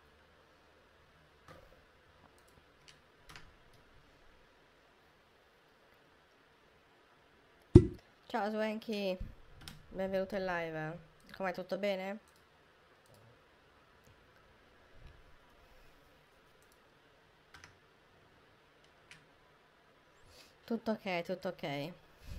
Ciao Swanky, benvenuto in live. Com'è, tutto bene? Tutto ok, tutto ok.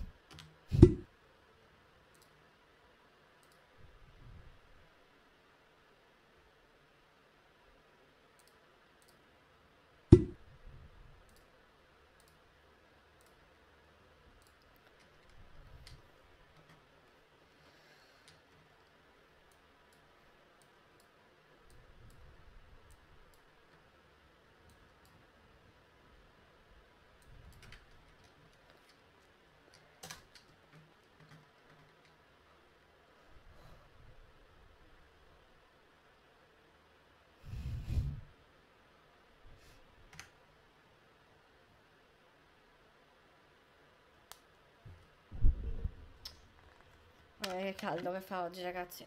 Che caldo che fa oggi, ragazzi.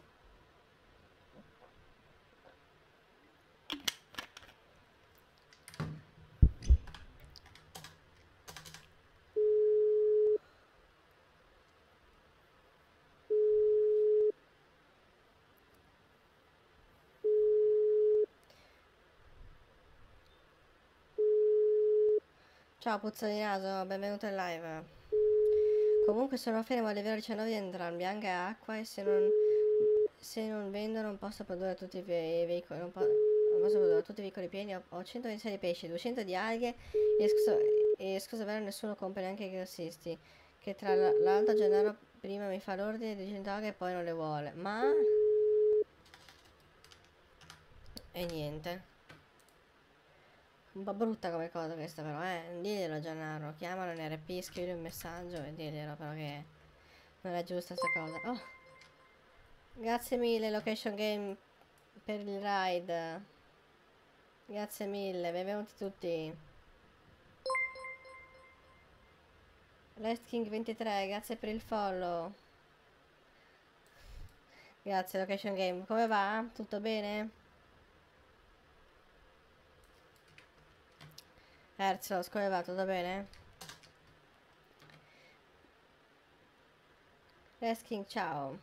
Ciao puzza di naso, benvenuto in live. Comunque sono fermo alle ore 19 di entrambi, anche acqua, e se non vendo non posso produrre tutti i veicoli, non posso produrre tutti i veicoli pieni. Ho 126 di pesci, 200 di alghe e scusa vero nessuno compra, neanche i grossisti, che tra l'altro Gennaro prima mi fa l'ordine di 100 alghe e poi non le vuole, ma... E niente. Un po' brutta come cosa questa però, diglielo Gennaro, chiamalo in RP, scrivili un messaggio e diglielo però che non è giusta sta cosa. Oh, grazie mille Location Game per il ride. Grazie mille, benvenuti tutti. Last King 23, grazie per il follow. Grazie Location Game, come va? Tutto bene? Herzlos, come va? Tutto bene? Last King, ciao.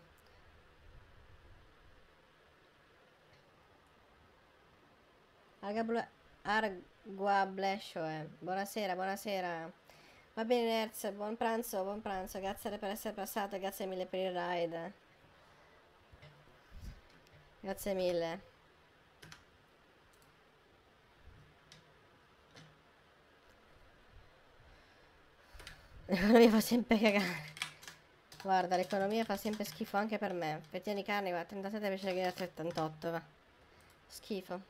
Argua Blescio, buonasera, buonasera. Va bene Herz, buon pranzo, grazie per essere passato, grazie mille per il ride. Grazie mille. L'economia fa sempre cagare. Guarda, l'economia fa sempre schifo anche per me. Pettiani carne, va, 37 invece che 78, va. Schifo.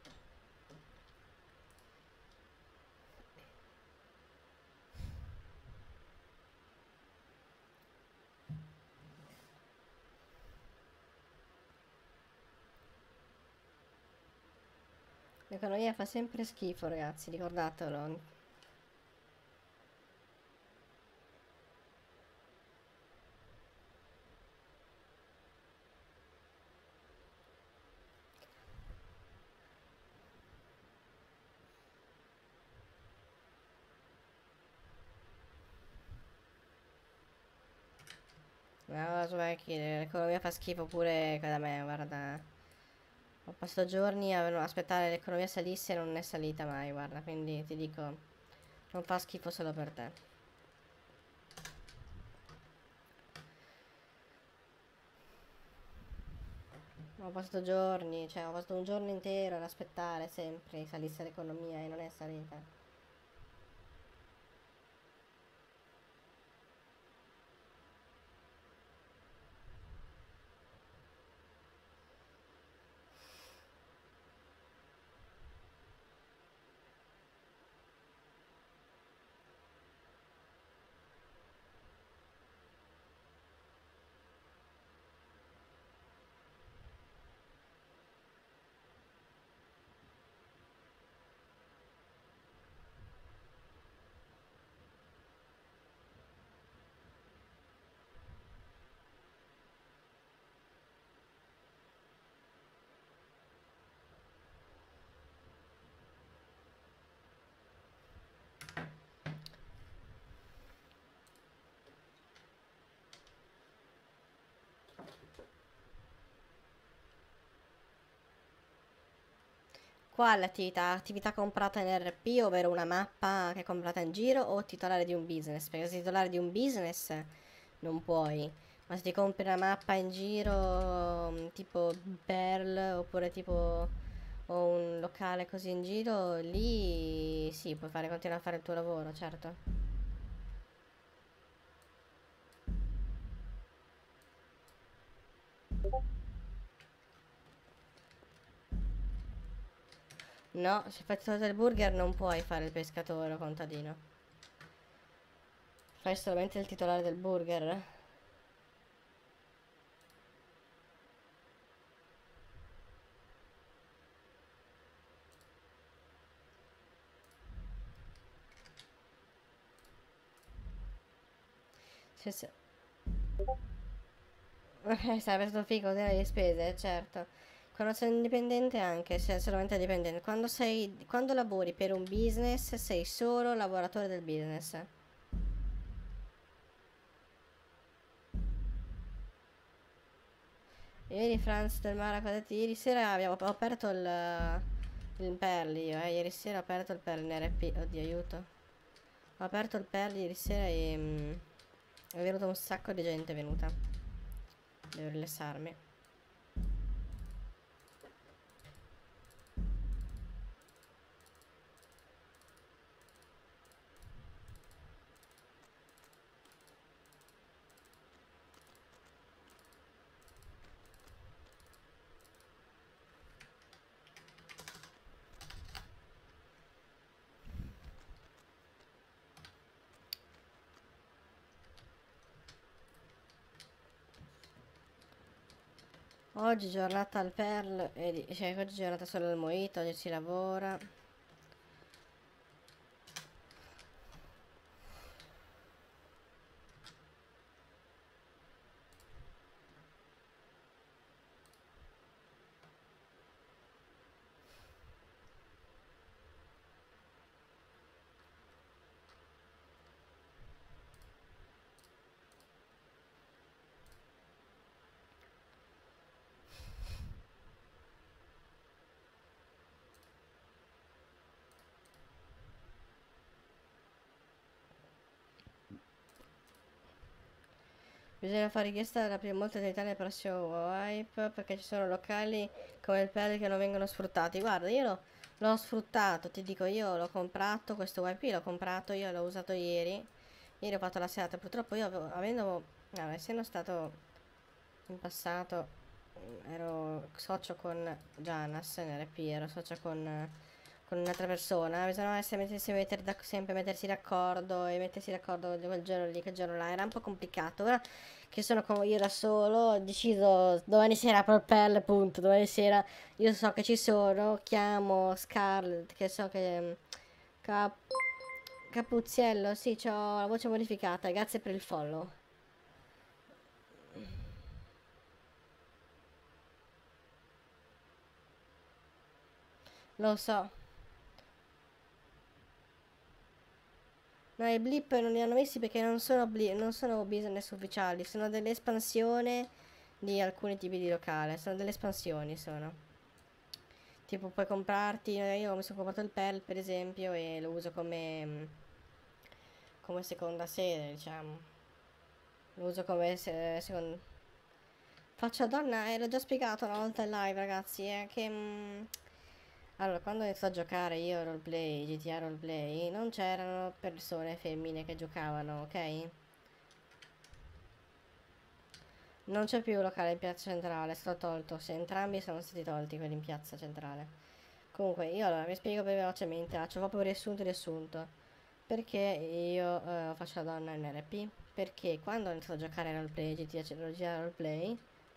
L'economia fa sempre schifo, ragazzi, ricordatelo. No, l'economia fa schifo pure da me, guarda. Ho passato giorni a aspettare l'economia salisse e non è salita mai, guarda, quindi ti dico, non fa schifo solo per te. Ho passato giorni, cioè ho passato un giorno intero ad aspettare sempre che salisse l'economia e non è salita. Quale attività? Attività comprata in RP, ovvero una mappa che è comprata in giro, o titolare di un business? Perché se titolare di un business non puoi, ma se ti compri una mappa in giro, tipo Pearl, oppure tipo o un locale così in giro, lì sì, puoi fare, continuare a fare il tuo lavoro, certo. No, se fai il titolare del burger non puoi fare il pescatore o contadino. Fai solamente il titolare del burger. Sì, sì. Sarebbe stato figo delle spese, certo. Quando sei indipendente anche, sei solamente dipendente. Quando lavori per un business, sei solo lavoratore del business. Ieri Franz del Mara, ieri sera ho aperto il Perl io, ieri sera ho aperto il Perl in RP, oddio aiuto. Ho aperto il Perl ieri sera e è venuto un sacco di gente, è venuta. Devo rilassarmi. Oggi giornata al Perl, cioè oggi giornata solo al Mojito, oggi si lavora. Bisogna fare richiesta alla prima volta dell'Italia nel prossimo wipe perché ci sono locali come il Perl che non vengono sfruttati. Guarda, l'ho sfruttato, ti dico, io l'ho comprato, questo wipe qui l'ho comprato, io l'ho usato ieri. Ieri ho fatto la serata, purtroppo io essendo stato in passato, ero socio con Gianas in RP, ero socio con un'altra persona, bisogna sempre mettersi d'accordo e mettersi d'accordo quel giorno lì, quel giorno là, era un po' complicato. Ora che sono come io da solo, ho deciso domani sera per Perle, punto, domani sera io so che ci sono, chiamo Scarlett, che so che Cap- Capuzziello, sì, c'ho la voce modificata, grazie per il follow. Lo so. No, i blip non li hanno messi perché non sono business ufficiali, sono delle espansioni di alcuni tipi di locale, sono delle espansioni, sono. Tipo puoi comprarti, io mi sono comprato il Perl per esempio e lo uso come seconda sede, diciamo. Lo uso come seconda... Faccio donna, l'ho già spiegato una volta in live ragazzi, è che... Allora, quando ho iniziato a giocare io a roleplay, GTA roleplay, non c'erano persone femmine che giocavano, ok? Non c'è più locale in piazza centrale, è stato tolto, se entrambi sono stati tolti quelli in piazza centrale. Comunque, io allora vi spiego velocemente, faccio proprio un riassunto. Perché io faccio la donna in RP? Perché quando ho iniziato a giocare a roleplay, GTA roleplay,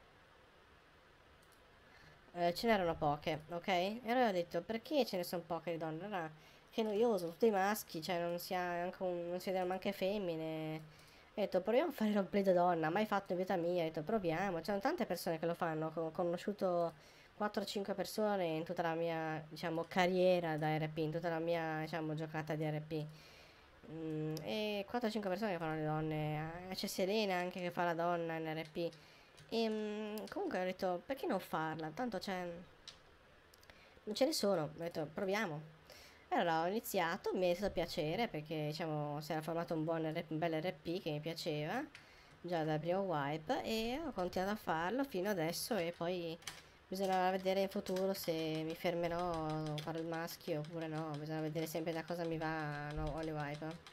ce n'erano poche, ok? E allora ho detto, perché ce ne sono poche di donne? Allora, che noioso, tutti i maschi, cioè non si vedono neanche femmine. Ho detto, proviamo a fare roleplay da donna, mai fatto in vita mia. Ho detto, proviamo. C'erano tante persone che lo fanno, ho conosciuto 4-5 persone in tutta la mia, diciamo, carriera da RP, in tutta la mia, diciamo, giocata di RP. E 4-5 persone che fanno le donne, c'è Selena anche che fa la donna in RP. E comunque ho detto, perché non farla? Tanto c'è... non ce ne sono, ho detto proviamo. Allora ho iniziato, mi è stato piacere perché diciamo si era formato un bel RP che mi piaceva già dal primo wipe e ho continuato a farlo fino adesso e poi bisogna vedere in futuro se mi fermerò a fare il maschio oppure no, bisogna vedere sempre da cosa mi va ogni wipe.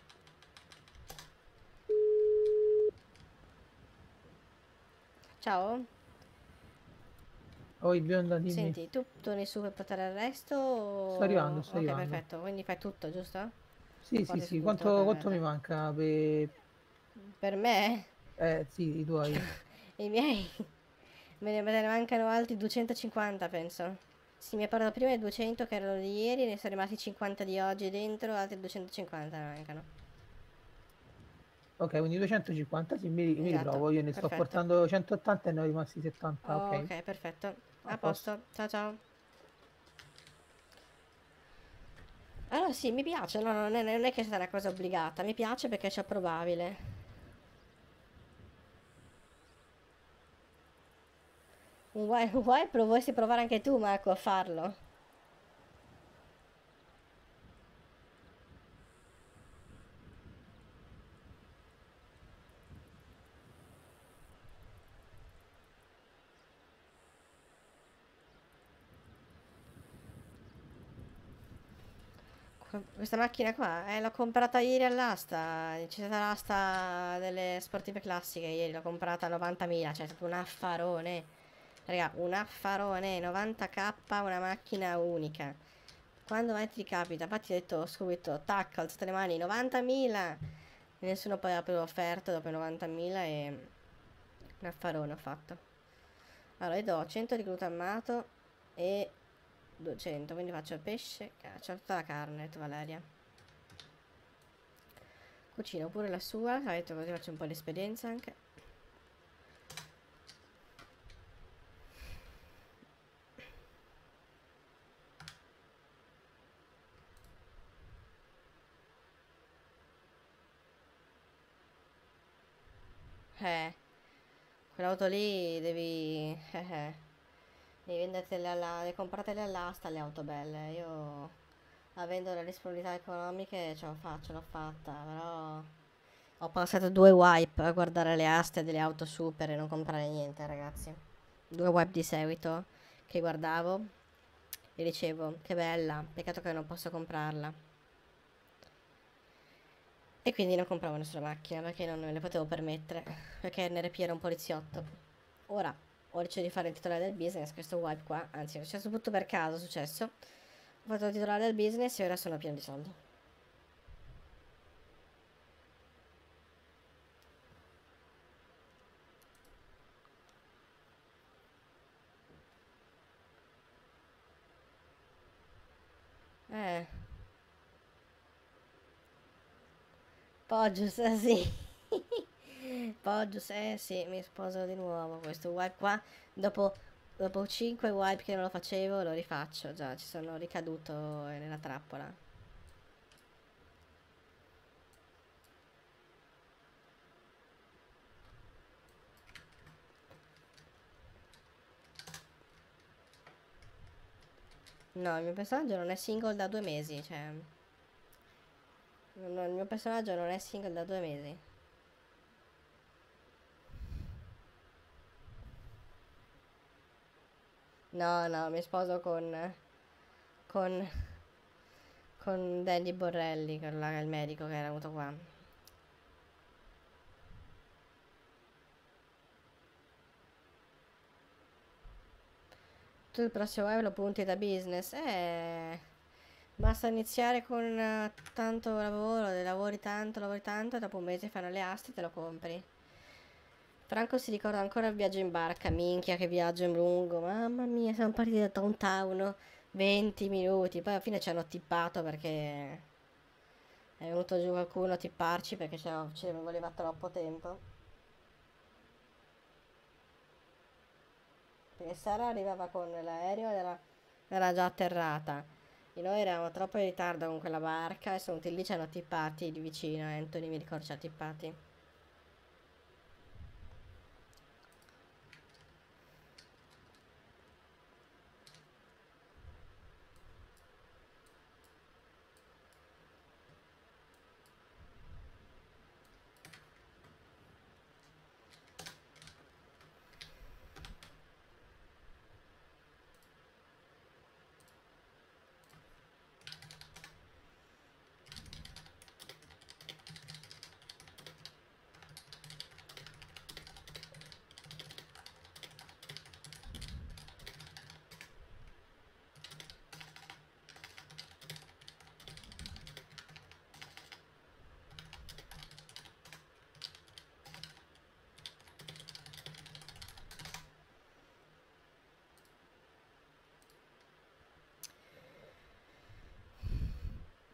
Ciao, Oi bionda, dimmi. senti, tu torni su per portare il resto? Sto arrivando, sto Ok, arrivando. perfetto, quindi fai tutto, giusto? Sì, Porti sì, su sì. tutto, Quanto mi manca per me? sì, i tuoi. I miei? Me ne mancano altri 250, penso. Sì, mi ha parlato prima di 200 che erano di ieri, ne sono rimasti 50 di oggi dentro, altri 250 ne mancano. Ok, quindi 250, sì, mi Esatto, ritrovo. Io ne sto perfetto. portando 180 e ne ho rimasti 70, ok. Ok, perfetto. A A posto. posto. Ciao ciao. Allora sì, mi piace, no, non è che è stata una cosa obbligata, mi piace perché c'è probabile. Vorresti provare anche tu, Marco, a farlo? Questa macchina qua, l'ho comprata ieri all'asta. C'è stata l'asta delle sportive classiche ieri, l'ho comprata a 90.000, cioè è stato un affarone. Raga, un affarone, 90k, una macchina unica. Quando mai ti capita? Infatti ho detto subito, tac, ho alzato le mani, 90.000. E nessuno poi ha più offerto dopo i 90.000 e un affarone ho fatto. Allora, io do 100 di glutammato e 200, quindi faccio il pesce, c'ho tutta la carne, ha detto Valeria. Cucino pure la sua, ha detto così faccio un po' di esperienza anche. Quell'auto lì devi vendertele devi comprartele all'asta le auto belle. Io, avendo le disponibilità economiche, ce l'ho fatta, però ho passato 2 wipe a guardare le aste delle auto super e non comprare niente, ragazzi. 2 wipe di seguito che guardavo e dicevo, che bella, peccato che non posso comprarla. E quindi non compravo nessuna macchina perché non me le potevo permettere, perché NRP era un poliziotto. Ora ho deciso di fare il titolare del business, questo wipe qua, anzi è successo tutto per caso, è successo. Ho fatto il titolare del business e ora sono pieno di soldi. Eh, Poggius, sì. Poggius, sì, mi sposo di nuovo. Questo wipe qua, dopo 5 wipe che non lo facevo, lo rifaccio. Già, ci sono ricaduto nella trappola. No, il mio personaggio non è single da 2 mesi, cioè... il mio personaggio non è single da 2 mesi. No, no, mi sposo con, con Danny Borrelli, il medico che era venuto qua. Tu il prossimo web lo punti da business? Basta iniziare con tanto lavoro, lavori tanto, e dopo un mese fanno le aste e te lo compri. Franco si ricorda ancora il viaggio in barca, minchia che viaggio lungo, mamma mia, siamo partiti da Downtown, 20 minuti, poi alla fine ci hanno tippato perché è venuto giù qualcuno a tipparci perché ci voleva troppo tempo. Perché Sara arrivava con l'aereo ed era già atterrata. E noi eravamo troppo in ritardo con quella barca e sono venuti lì, ci hanno tippati di vicino, Anthony mi ricordo ci ha tippati.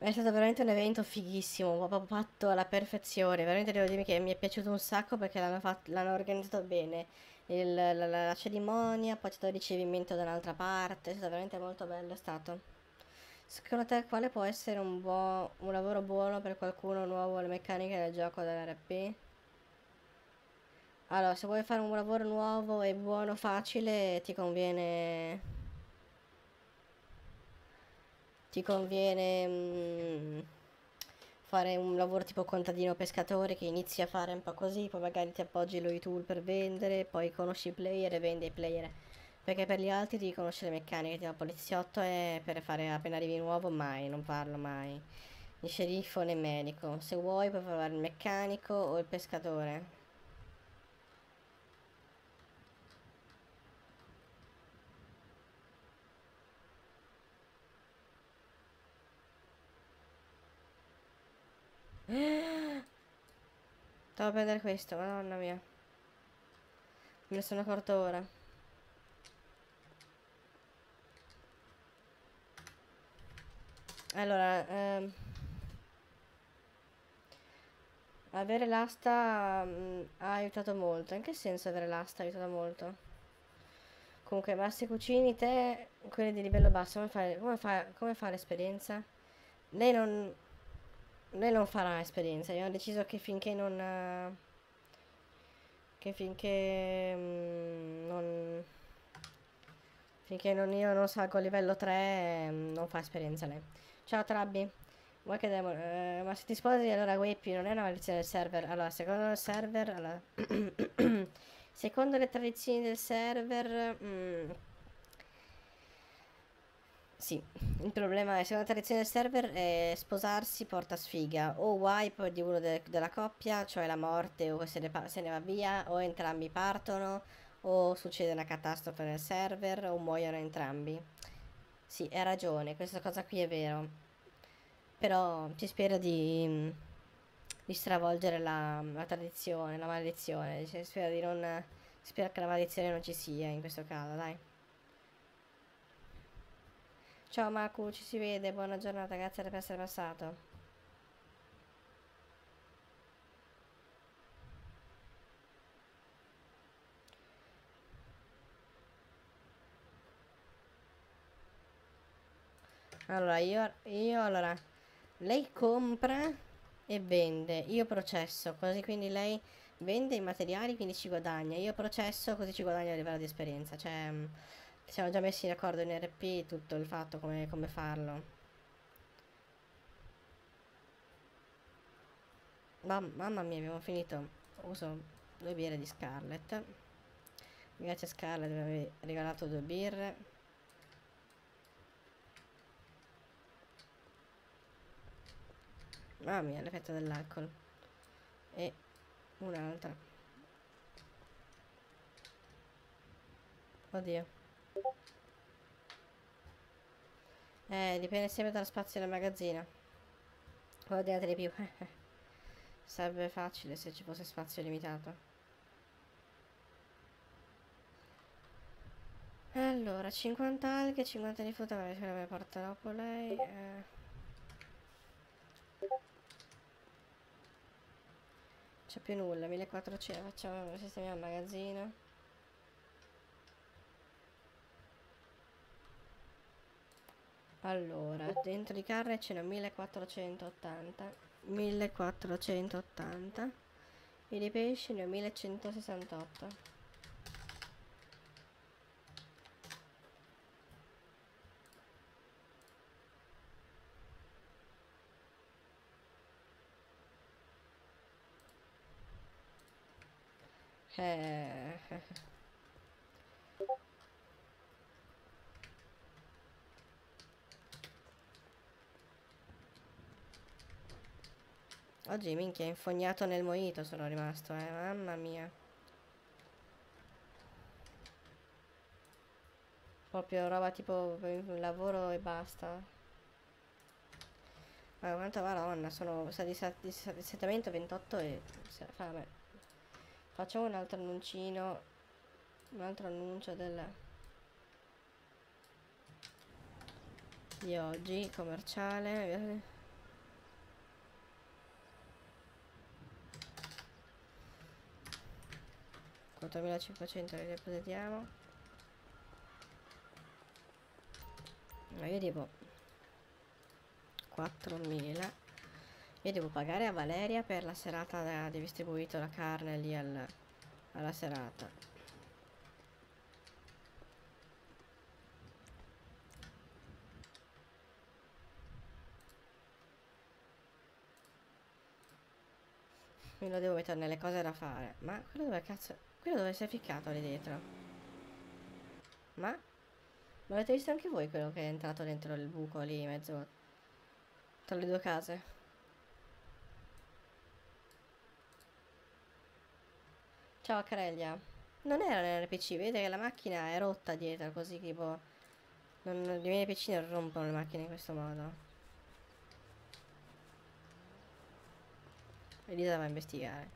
È stato veramente un evento fighissimo, proprio fatto alla perfezione. Veramente devo dire che mi è piaciuto un sacco perché l'hanno organizzato bene. La cerimonia, poi c'è stato il ricevimento da un'altra parte, è stato veramente molto bello, è stato. Secondo te quale può essere un lavoro buono per qualcuno nuovo alle meccaniche del gioco dell'RP? Allora, se vuoi fare un lavoro nuovo e buono, facile, ti conviene fare un lavoro tipo contadino pescatore che inizi a fare un po' così, poi magari ti appoggi lui tool per vendere, poi conosci i player e vendi ai player. Perché per gli altri devi conoscere le meccaniche, tipo poliziotto e per fare appena arrivi nuovo mai, non parlo mai. Né sceriffo né medico. Se vuoi puoi provare il meccanico o il pescatore. Stavo a prendere questo, madonna mia. Me ne sono accorto ora. Allora, avere l'asta ha aiutato molto. In che senso avere l'asta ha aiutato molto? Comunque, ma se cucini te, quelli di livello basso, come fa l'esperienza? Lei non, lei non farà esperienza. Io ho deciso che finché non, che finché io non salgo a livello 3, non fa esperienza lei. Ciao Trabbi. Vuoi che ma se ti sposi allora Whippy non è una maledizione del server. Allora, secondo il server, allora, secondo le tradizioni del server, sì, il problema è, secondo la tradizione del server, sposarsi porta sfiga, o wipe di uno della coppia, cioè la morte, o se ne va via, o entrambi partono, o succede una catastrofe nel server, o muoiono entrambi. Sì, hai ragione, questa cosa qui è vero. Però ci spero di stravolgere la tradizione, la maledizione. Spero di non. Spero che la maledizione non ci sia in questo caso, dai. Ciao Maku, ci si vede, buona giornata, grazie per essere passato. Allora, allora, lei compra e vende, io processo, così quindi lei vende i materiali, quindi ci guadagna, io processo, così ci guadagna a livello di esperienza, cioè siamo già messi d'accordo in RP tutto il fatto come farlo. Mamma mia, abbiamo finito, uso 2 birre di Scarlett, grazie Scarlett mi avevi regalato 2 birre. Mamma mia, l'effetto dell'alcol. E un'altra. Oddio. Dipende sempre dallo spazio del magazzino. Ordinate di più. Sarebbe facile se ci fosse spazio limitato. Allora, 50 alghe, 50 di frutta, magari me ne porta dopo lei. C'è più nulla, 1400, facciamo, sistemiamo il magazzino. Allora, dentro di carne ce n'ho 1480. 1480. E di pesce ne ho 1168. Oggi minchia infognato nel mojito sono rimasto, mamma mia. Proprio roba tipo per un lavoro e basta. Ma quanto madonna, sono di settamento 28 e vabbè. Facciamo un altro annuncino. Un altro annuncio di oggi, commerciale. 4.500 li depositiamo. No, io devo 4.000. Io devo pagare a Valeria per la serata di distribuito la carne lì alla serata. Me lo devo mettere nelle cose da fare. Ma quello dove cazzo... Quello dove si è ficcato lì dietro? Ma l'avete visto anche voi quello che è entrato dentro il buco lì in mezzo tra le due case? Ciao Carelia. Non era nell'RPC, vedete che la macchina è rotta dietro, così tipo... I miei PC non rompono le macchine in questo modo. Elisa va a investigare.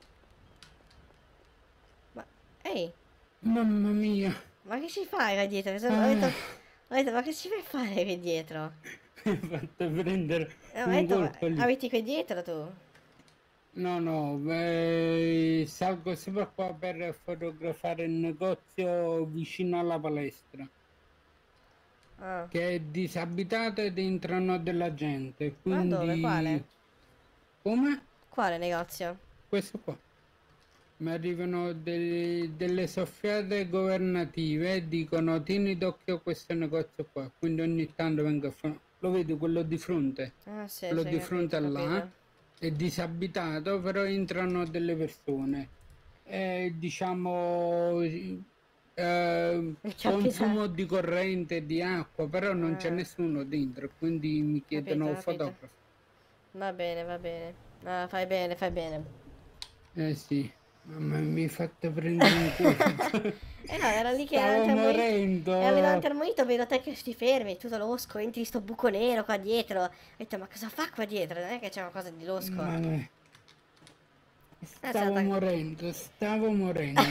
Ma... Ehi! Mamma mia. Ma che ci fai qua dietro? Ho detto, ma che ci fai fare qui dietro? Mi hai fatto prendere Ho un detto, colpo lì. abiti qui dietro tu? No, salgo sopra qua per fotografare il negozio vicino alla palestra, Ah. che è disabitato ed entrano della gente, Ma dove? quindi... Quale? Come? Quale negozio? Questo qua. Mi arrivano delle soffiate governative e dicono tieni d'occhio questo negozio qua, quindi ogni tanto vengo a fare... Lo vedi quello di fronte? Ah sì, Quello sì, di fronte a là capito. è disabitato, però entrano delle persone. Diciamo Il consumo capitano. di corrente e di acqua, però non c'è Ah, nessuno dentro, quindi mi chiedono capito. fotografo. Va bene, va bene. Ah, fai bene, fai bene. Eh sì, mamma mi hai fatto prendere un colpo. No, era lì che era Stavo davanti al monito. morendo. Era lì davanti al monito, vedo te che ti fermi, tutto losco, entri in sto buco nero qua dietro. Ho detto, ma cosa fa qua dietro? Non è che c'è qualcosa di losco. Vabbè. È Stavo stata... morendo, stavo morendo.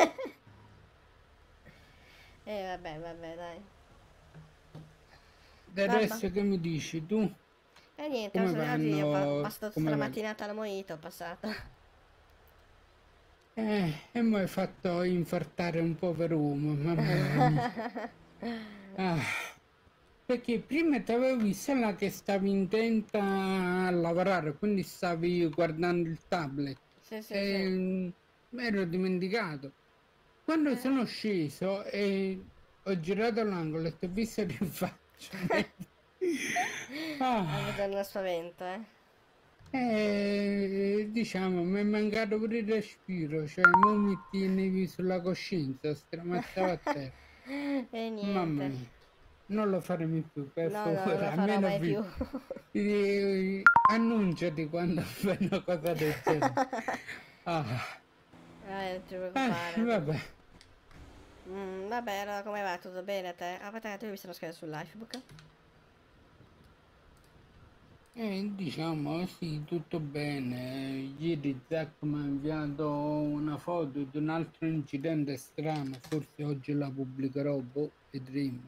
vabbè, dai. Del Vabbè. resto che mi dici tu? E niente, Come oggi ho vanno? passato tutta Come la vanno? mattinata al monito, ho passato. E mi hai fatto infartare un pover'uomo, mamma mia. Ah, perché prima ti avevo visto là che stavi intenta a lavorare, quindi stavi guardando il tablet. Sì, sì, E mi ero dimenticato. Quando sono sceso e ho girato l'angolo e ti ho visto in faccia. Hai avuto uno spavento, Diciamo, mi è mancato pure il respiro, cioè mo mi tenevi sulla coscienza, stramazzavo a terra. E Mamma niente. mia, non lo faremo più, per No, non favore, lo farò almeno mai più. annunciati quando fai una cosa del genere. Ah, Non ti preoccupare. vabbè. Vabbè, allora come va? Tutto bene a te? Aspetta, tu hai visto lo schermo sul Lifebook? Diciamo sì, tutto bene. Ieri Zack mi ha inviato una foto di un altro incidente strano, forse oggi la pubblicherò, boh, vedremo.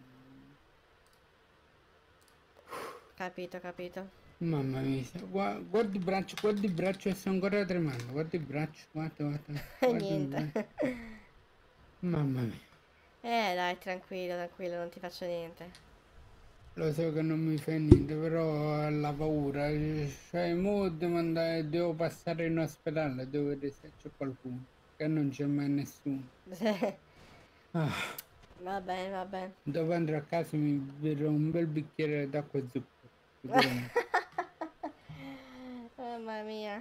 Capito. Mamma mia, guarda il braccio e sto ancora tremando, guarda il braccio, guarda E il niente. braccio. Mamma mia, Dai, tranquillo, non ti faccio niente. lo so che non mi fai niente, però ho la paura, cioè mo devo passare in ospedale, devo vedere se c'è qualcuno, che non c'è mai nessuno. Ah, Vabbè. dopo andrò a casa mi berrò un bel bicchiere d'acqua e zucchero, sicuramente. Mamma mia.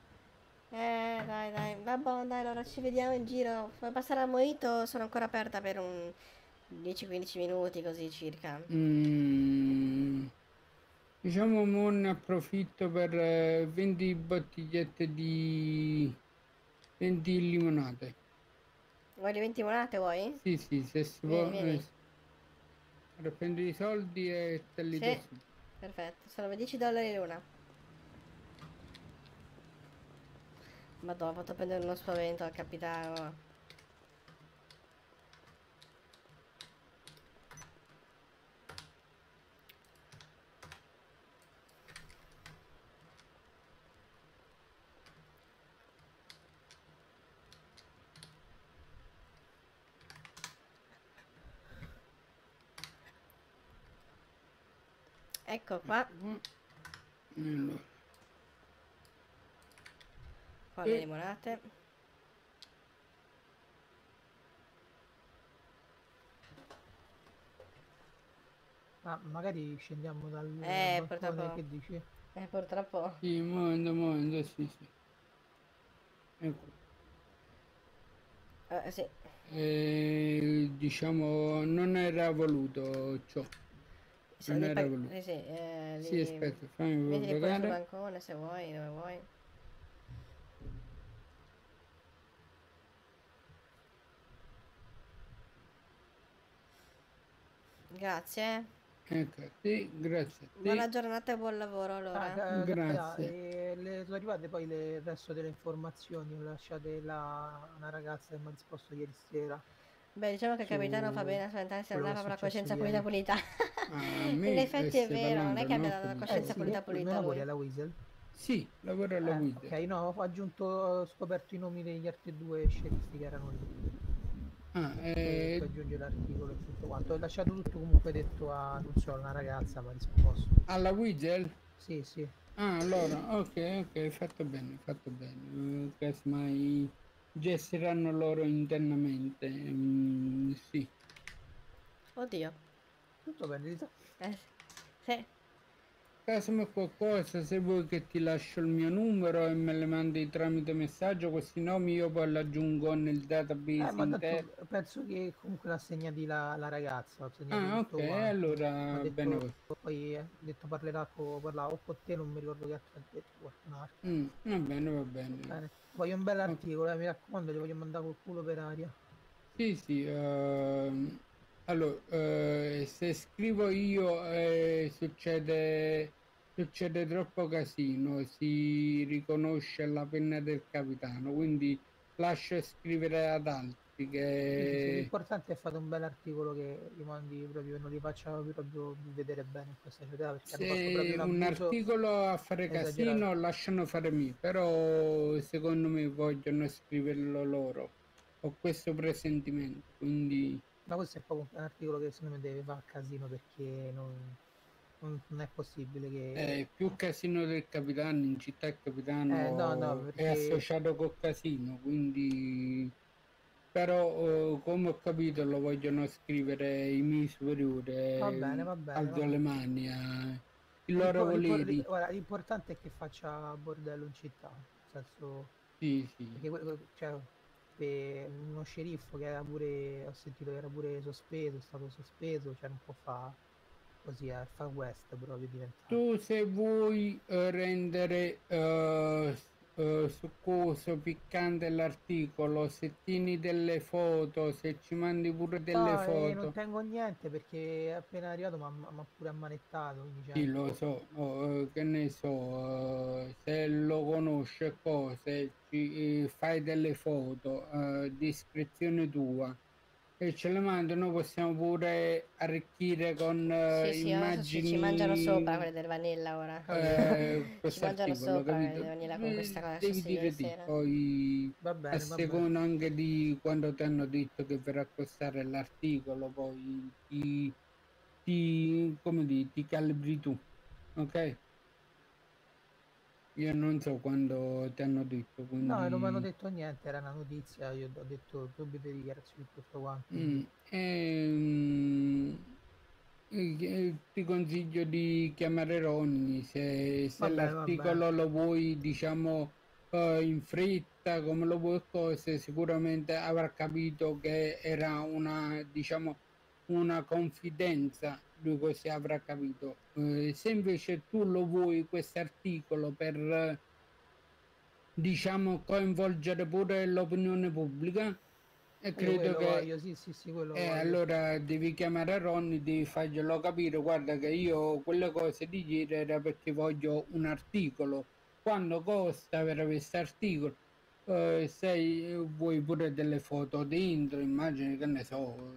Dai. Vabbè, dai, allora ci vediamo in giro. Puoi passare al Mojito, sono ancora aperta per un 10-15 minuti così circa. Diciamo mo ne approfitto per 20 bottigliette di 20 limonate. Vuoi le 20 monate, vuoi? Sì, se si può. Vieni. Prendi i soldi e te li do Sì, su. perfetto, sono $10 l'una. Madonna, ho fatto prendere uno spavento al capitano. Ecco qua. Allora. Qua le limonate. Ma magari scendiamo dal Purtroppo. balcone, che dici? Purtroppo. Sì, momento, sì, sì. Ecco. Sì. Diciamo, non era voluto ciò. Non era voluto. Sì, Sì, aspetta, fammi mettili pure sul pagare. bancone se vuoi, dove vuoi. Grazie. Ecco, sì, grazie a te. Buona giornata e buon lavoro allora. Grazie. Le sono arrivate poi il resto delle informazioni, ho lasciate una ragazza che mi ha risposto ieri sera. Beh, diciamo che il capitano fa bene a spaventarsi, non ha proprio la coscienza ieri. pulita. In effetti è vero, non è che abbia la coscienza pulita Non lui. lavori alla Weasel? Sì, lavoro alla Weasel. Ok, no, ho aggiunto, ho scoperto i nomi degli altri due sceriffi che erano lì. Poi aggiunge l'articolo e tutto quanto. Ho lasciato tutto comunque detto a, non so, una ragazza, ma risposto. Alla Weasel? Sì, sì. Ah, allora, ok, fatto bene, fatto bene. Casomai gestiranno loro internamente. Sì. Oddio. Tutto bene, Lisa? Sì. Casomai qualcosa, se vuoi che ti lascio il mio numero e me le mandi tramite messaggio, questi nomi io poi li aggiungo nel database Ma interno. tanto penso che comunque l'ha segnati la ragazza. Ho segnato tutto Ok, quanto. allora Detto, bene così. poi ha detto parlerà o con te, non mi ricordo che altro ha detto, qualcun altro. Va bene, va bene. Bene. Voglio un bell'articolo, mi raccomando, li voglio mandare col culo per aria. Sì, allora, se scrivo io succede troppo casino, si riconosce la penna del capitano, quindi lascio scrivere ad altri che... L'importante è fare un bell'articolo che li mandi proprio, non li faccia proprio vedere bene in questa società, perché hanno fatto proprio Se un un abuso articolo a fare esagerato. casino lasciano fare me, però secondo me vogliono scriverlo loro, ho questo presentimento, quindi... Ma questo è proprio un articolo che secondo me deve fare casino, perché non è possibile che... Più casino del capitano, in città il capitano no, è perché... associato col casino, quindi... Però come ho capito lo vogliono scrivere i miei superiori, Va bene, va bene. alzo Va le bene. mani i loro voleri. Guarda, l'importante è che faccia bordello in città, nel senso... Sì. Perché cioè, uno sceriffo che era pure, ho sentito che era pure sospeso, è stato sospeso, cioè non può fare così, è Far West proprio diventato. Tu se vuoi rendere succoso, piccante l'articolo, se tieni delle foto, se ci mandi pure delle No, non foto. tengo niente perché è appena arrivato mi ha pure ammanettato, quindi cioè, Sì, lo so, che ne so, se lo conosce cose, ci fai delle foto, discrezione tua e ce le mandi, noi possiamo pure arricchire con Sì, adesso ci mangiano sopra quelle del vanilla ora. Ci mangiano sopra quelle del vanilla con questa cosa devi dire di, poi va bene, a seconda anche di quando ti hanno detto che per accostare l'articolo, poi ti calibri tu, ok? Io non so quando ti hanno detto, quindi... No, non mi hanno detto niente, era una notizia, io ho detto subito dichiarazioni tutto quanto. Ti consiglio di chiamare Ronny se l'articolo lo vuoi, diciamo, in fretta, come lo vuoi cose, sicuramente avrà capito che era una, diciamo, una confidenza, lui così avrà capito. Se invece tu lo vuoi questo articolo per, diciamo, coinvolgere pure l'opinione pubblica, e credo che voglio, sì, quello voglio. allora devi chiamare Ronny, devi farglielo capire, guarda che io quelle cose di ieri era perché voglio un articolo, quando costa per questo articolo, se vuoi pure delle foto dentro, immagini, che ne so,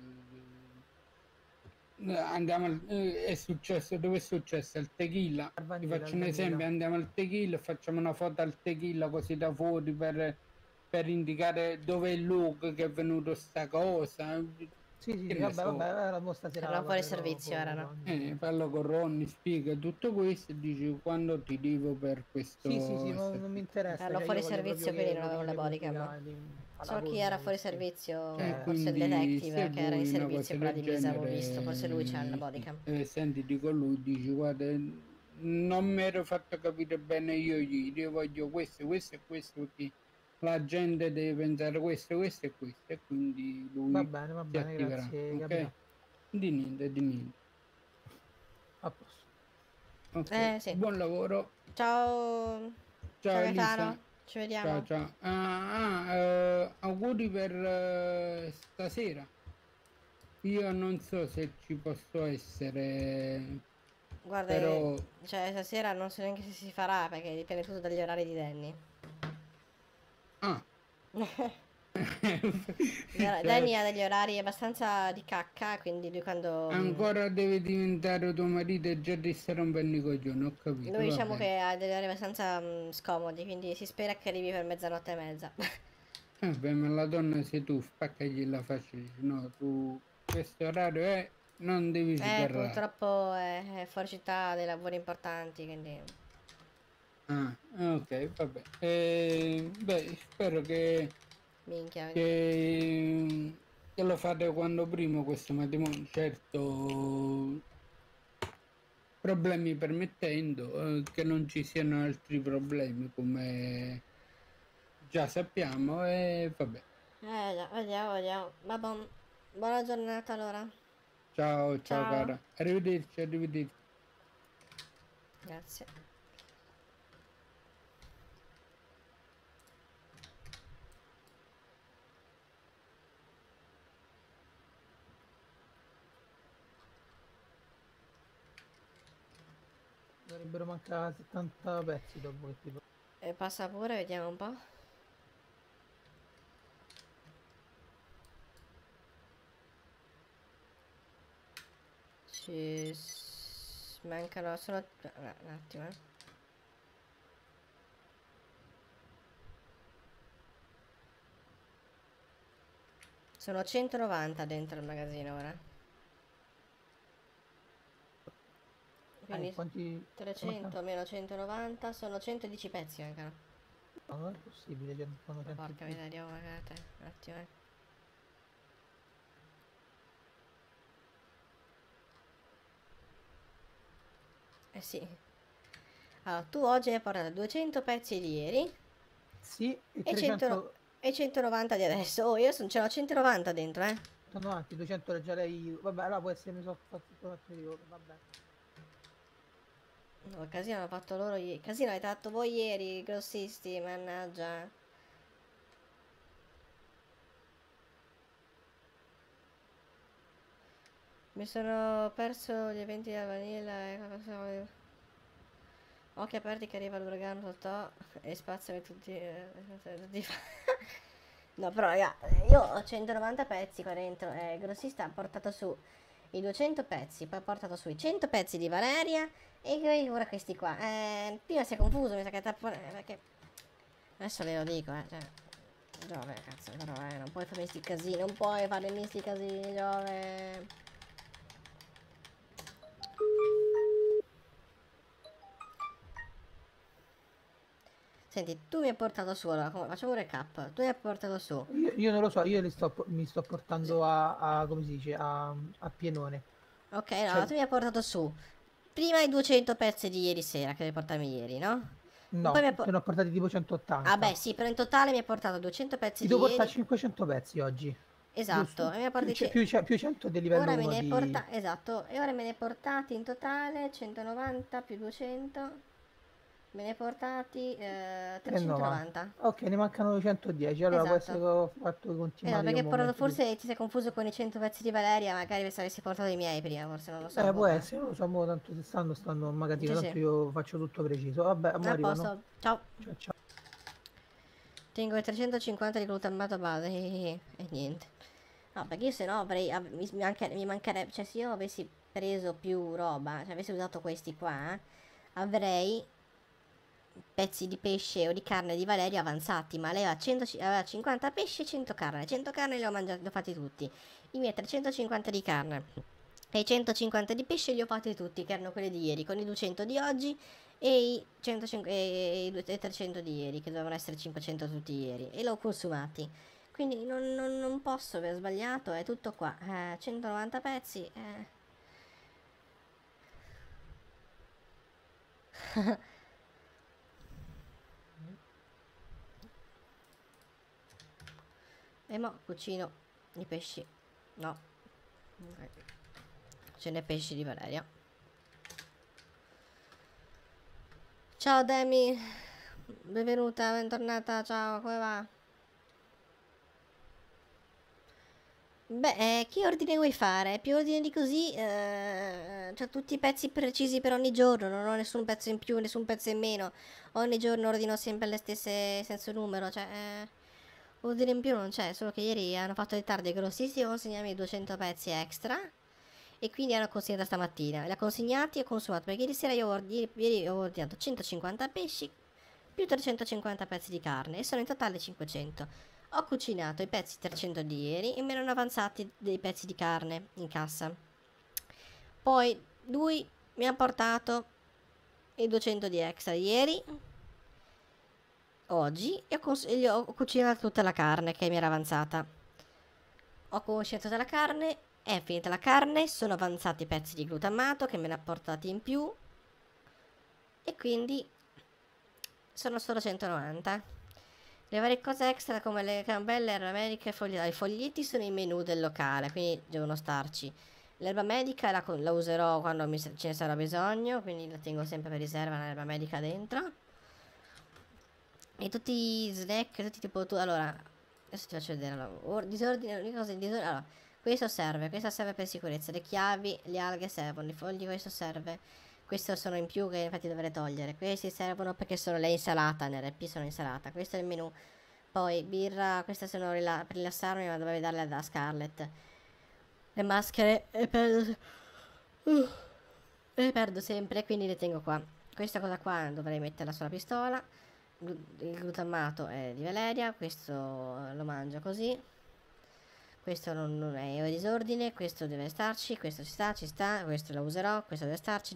andiamo è successo, dove è successo? Al Tequila, ti faccio un esempio, andiamo al Tequila, facciamo una foto al Tequila così da fuori per indicare dove è il luogo che è venuto sta cosa, Sì, sì, Che sì, ne vabbè, so. vabbè, la mostra sera Erano fuori parlerò servizio, con erano. Ronny. Parlo con Ronny, spiega tutto questo e dici quando ti devo per questo Sì, sì, sì, non mi servizio. interessa, Erano cioè fuori io voglio servizio, proprio quindi che non lo avevano la chiami proprio bodycam. alla Solo chi era fuori cornice. servizio, E forse il quindi se detective che era in vuoi una servizio cosa con la del divisa, avevo visto, forse lui c'ha la genere, sì. bodycam. Senti, dico lui, dici guarda, non mi ero fatto capire bene io voglio questo, questo e questo, perché la gente deve pensare questo, questo e questo, e quindi lui Va si bene, attiverà, grazie, ok? capitano. Di niente, di niente. A posto. Ok, Sì. buon lavoro. Ciao, Ciao Gaetano, Elisa. ci Ciao vediamo. ciao. Auguri per stasera. Io non so se ci posso essere, Guarda, però... cioè stasera non so neanche se si farà perché dipende tutto dagli orari di Danny. Ah, Danny cioè, ha degli orari abbastanza di cacca, quindi lui quando... ancora deve diventare tuo marito e già ti sta rompendo i coglioni, ho capito, Lui va diciamo bene. che ha degli orari abbastanza scomodi, quindi si spera che arrivi per mezzanotte e mezza. Beh, ma la donna sei tu, spaccagli la faccia, dici, no, tu questo orario è, non devi sgarrare. Purtroppo è fuori città, ha dei lavori importanti, quindi... Ah, ok, vabbè. Beh, spero Minchia. che lo fate quando prima questo matrimonio. Certo, problemi permettendo, che non ci siano altri problemi come già sappiamo e vabbè. Già, vediamo, vediamo. Vabbè, buona giornata allora. Ciao, ciao Ciao. cara. Arrivederci, arrivederci. Grazie. Dovrebbero mancare 70 pezzi dopo che tipo. E passa pure, vediamo un po'. Mancano solo... un attimo, Sono 190 dentro il magazzino ora. Quindi Quanti... 300 meno 190 sono 110 pezzi mancano. No, non è possibile, sono Porca 110. miseria, guardate. Un attimo, Eh sì. Allora, tu oggi hai portato 200 pezzi di ieri Sì, e e 300... e 190 di adesso. Oh, io ce l'ho 190 dentro, Sono avanti, 200 le già lei... Vabbè, allora può essere, mi sono fatto tutto un attimo di ore, vabbè. No, il casino l'hanno fatto loro ieri. Il casino l'avete fatto voi ieri, grossisti, mannaggia. Mi sono perso gli eventi della vanilla e... Occhi aperti che arriva l'uragano sotto e spazzami tutti... No, però raga, io ho 190 pezzi qua dentro e il grossista ha portato su i 200 pezzi, poi ha portato su i 100 pezzi di Valeria e ora questi qua. Prima si è confuso, mi sa che perché... Adesso le lo dico, cioè... Giove, cazzo, però, non puoi farmi sti casini, non puoi farmi sti casini, Giove. Senti, tu mi hai portato su, allora, facciamo un recap. Tu mi hai portato su. Io non lo so, io mi sto portando come si dice, a pienone. Ok, no, tu mi hai portato su. Prima i 200 pezzi di ieri sera che devi portarmi ieri, no? No, Poi te ne ho portati tipo 180. Ah beh, sì, però in totale mi hai portato 200 pezzi Ti di devo portare ieri. 500 pezzi oggi. Esatto, Giusto? e mi hai portati... Più 100 del livello Ora me 1 ne hai di... portati... Esatto, e ora me ne hai portati in totale 190 più 200... Me ne hai portati 390. Ok, ne mancano 110. Allora può essere che ho fatto i conti male perché un momento. forse ti sei confuso con i 100 pezzi di Valeria, magari se avessi portato i miei prima, forse non lo so. Può essere, non lo so, mo tanto se stanno in magazzino, Sì, tanto sì. io faccio tutto preciso. Vabbè, mo A arrivano. posto, ciao. Ciao, ciao. Tengo i 350 di glutammato base e niente. No, perché io se no avrei... mi mancherebbe... Cioè, se io avessi preso più roba, cioè avessi usato questi qua, avrei pezzi di pesce o di carne di Valeria avanzati, ma lei aveva 50 pesci e 100 carne. 100 carne li ho mangiati, li ho fatti tutti. I miei 350 di carne e i 150 di pesce li ho fatti tutti, che erano quelli di ieri, con i 200 di oggi e i 300 di ieri, che dovevano essere 500 tutti ieri, e l'ho consumati. Quindi non posso aver sbagliato, è tutto qua. 190 pezzi. E mo cucino i pesci. No. Ce n'è pesci di Valeria. Ciao Demi. Benvenuta, bentornata. Ciao, come va? Beh, che ordine vuoi fare? Più ordine di così? Cioè tutti i pezzi precisi per ogni giorno. Non ho nessun pezzo in più, nessun pezzo in meno. Ogni giorno ordino sempre le stesse senza numero. Cioè... ordine in più non c'è, solo che ieri hanno fatto dei tardi grossissimi a consegnarmi 200 pezzi extra e quindi hanno consegnato stamattina. Li ha consegnati e ho consumato, perché ieri sera ieri ho ordinato 150 pesci più 350 pezzi di carne e sono in totale 500. Ho cucinato i pezzi 300 di ieri e mi erano avanzati dei pezzi di carne in cassa. Poi lui mi ha portato i 200 di extra ieri, oggi, e gli ho cucinato tutta la carne che mi era avanzata. Ho cucinato tutta la carne, è finita la carne, sono avanzati i pezzi di glutamato che me ne ha portati in più e quindi sono solo 190. Le varie cose extra come le cambelle, erba medica e i foglietti sono i menu del locale, quindi devono starci. L'erba medica la userò quando ce ne sarà bisogno, quindi la tengo sempre per riserva l'erba medica dentro. E tutti i snack, tutti tipo allora, adesso ti faccio vedere. Allora, disordine, l'unica cosa in disordine. Allora, questo serve per sicurezza. Le chiavi, le alghe servono, i fogli, questo serve. Questo sono in più che infatti dovrei togliere. Questi servono perché sono le insalata, nell'RP sono insalata. Questo è il menù. Poi birra, queste sono per rilassarmi, ma dovevo darle da Scarlett. Le maschere le perdo sempre, quindi le tengo qua. Questa cosa qua dovrei metterla sulla pistola. Il glutamato è di Valeria, questo lo mangio così. Questo non è in disordine, questo deve starci, questo ci sta, questo lo userò, questo deve starci.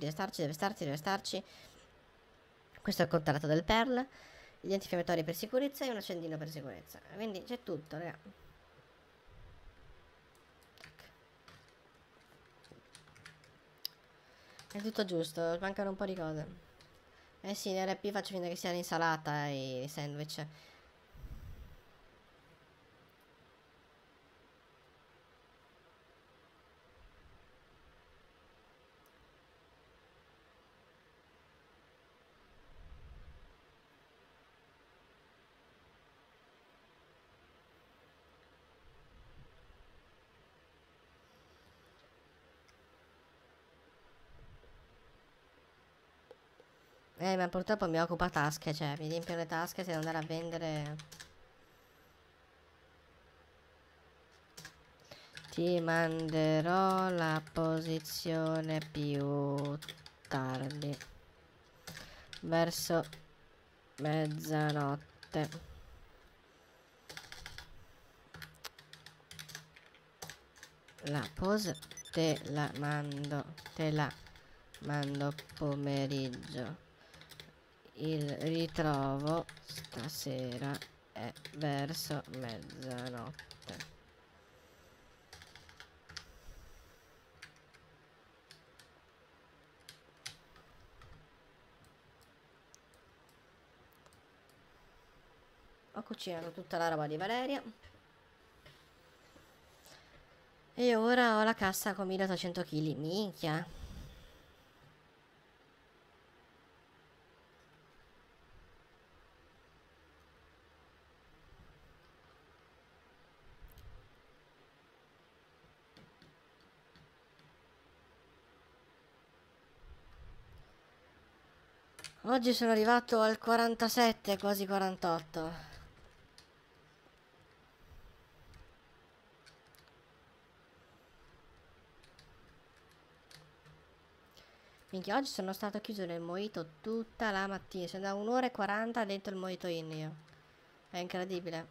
Questo è il contratto del Perl, gli antinfiammatori per sicurezza e un accendino per sicurezza. Quindi c'è tutto, raga. È tutto giusto, mancano un po' di cose. Eh sì, in RP faccio finta che sia l'insalata e i sandwich. Ma purtroppo mi occupa tasche, cioè mi riempio le tasche se devo andare a vendere. Ti manderò la posizione più tardi, verso mezzanotte. La pose te la mando pomeriggio. Il ritrovo stasera è verso mezzanotte. Ho cucinato tutta la roba di Valeria e ora ho la cassa con 1800 kg. Minchia. Oggi sono arrivato al 47, quasi 48. Minchia, oggi sono stato chiuso nel mojito tutta la mattina. Sono da 1 ora e 40 dentro il mojito in io. È incredibile.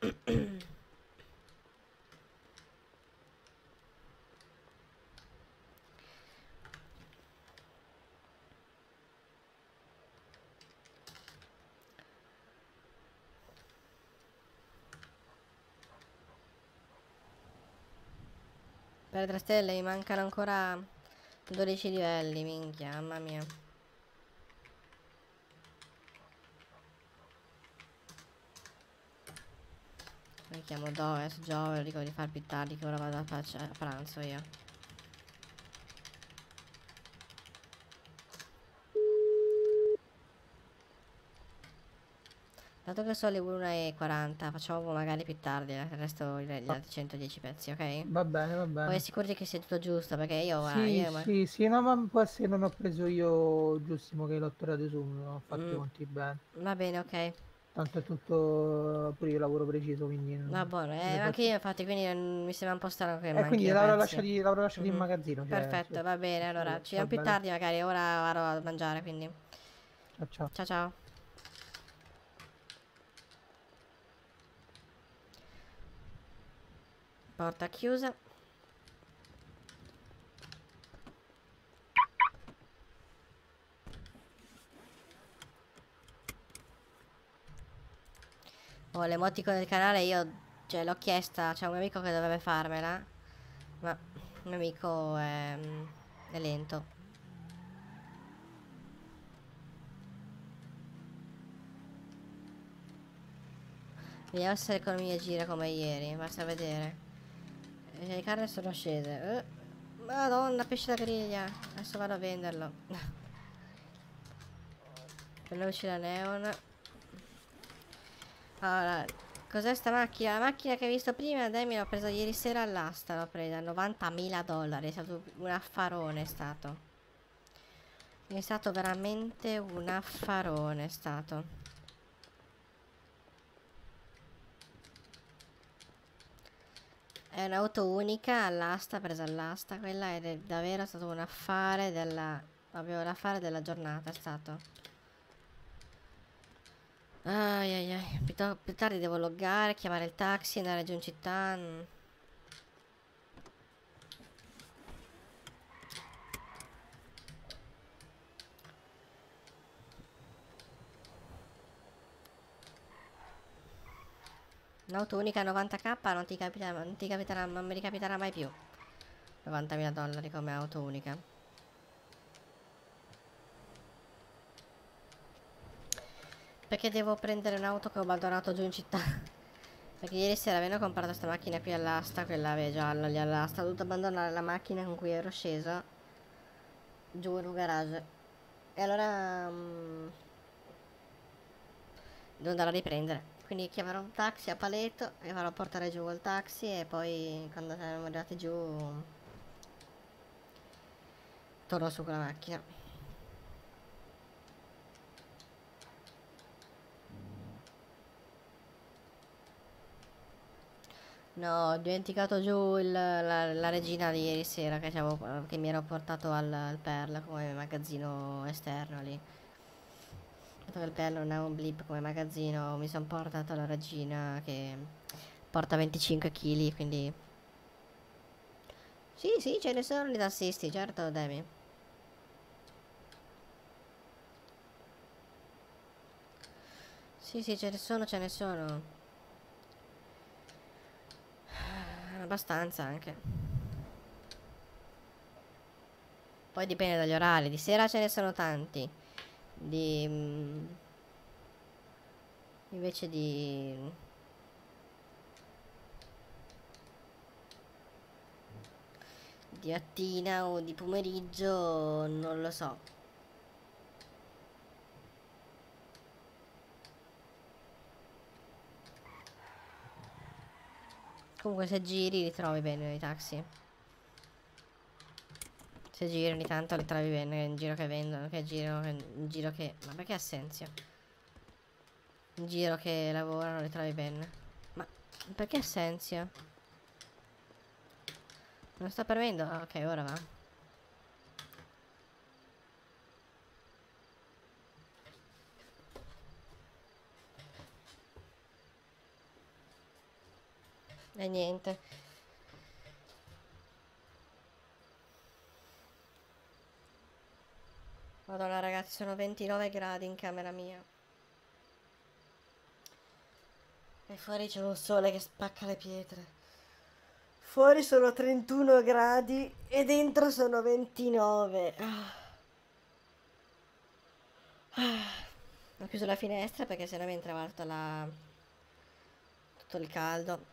Per 3 stelle mi mancano ancora 12 livelli, minchia, mamma mia. Mi chiamo Doves, Giove, dico di far più tardi che ora vado a pranzo io. Dato che sono le 1:40, facciamo magari più tardi, il resto gli altri 110 pezzi, ok? Va bene, va bene. Poi assicurati che sia tutto giusto, perché io... Sì, no, ma può essere non ho preso io Giussimo che l'ho tirato su, non ho fatto i conti bene. Va bene, ok. Tanto è tutto, pure io lavoro preciso, quindi... Va buono, anche io infatti, quindi mi sembra un po' strano che manchi quindi i l'avrò pezzi. lasciato in magazzino. Cioè, Perfetto, va bene, allora ci vediamo più tardi magari, ora vado a mangiare, quindi... Ciao. Ciao ciao. Porta chiusa. Oh, l'emoticon del canale io, cioè, l'ho chiesta, c'è un mio amico che dovrebbe farmela, ma il mio amico è lento. Vediamo se l'economia gira come ieri, basta vedere. Le carne sono scese. Madonna, pesce da griglia. Adesso vado a venderlo. Veloce la neon. Allora, cos'è sta macchina? La macchina che hai visto prima, dai, me l'ho presa ieri sera all'asta, l'ho presa, $90.000, è stato un affarone, è stato veramente un affarone, è stato. È un'auto unica all'asta, presa all'asta, quella ed è davvero stato un affare proprio l'affare della giornata, è stato. Ai ai ai, più tardi devo loggare, chiamare il taxi, andare giù in città. Un'auto unica a 90k non ti capiterà, non mi ricapiterà mai più. $90.000 come auto unica. Perché devo prendere un'auto che ho abbandonato giù in città. Perché ieri sera avendo comprato questa macchina qui all'asta, quella gialla lì all'asta, ho dovuto abbandonare la macchina con cui ero sceso giù in un garage. E allora devo andare a riprendere. Quindi chiamerò un taxi a Paleto e farò portare giù il taxi e poi quando saremo arrivati giù torno su con la macchina. No, ho dimenticato giù la regina di ieri sera che mi ero portato al Perla come magazzino esterno lì. Dato che il Perla non è un blip come magazzino, mi sono portato la regina che porta 25 kg, quindi... Sì, ce ne sono gli tassisti, certo, Demi. Sì, ce ne sono. Abbastanza anche. Poi dipende dagli orari. Di sera ce ne sono tanti. Invece di mattina o di pomeriggio non lo so. Comunque se giri li trovi bene i taxi. Se giri ogni tanto li trovi bene in giro che vendono, in giro che... Ma perché assenzio? In giro che lavorano li trovi bene. Ma perché assenzio? Non sta per venendo? Ah, ok, ora va. E niente. Madonna ragazzi, sono 29 gradi in camera mia. E fuori c'è un sole che spacca le pietre. Fuori sono 31 gradi e dentro sono 29. Ho chiuso la finestra perché sennò mi entrava tutto il caldo.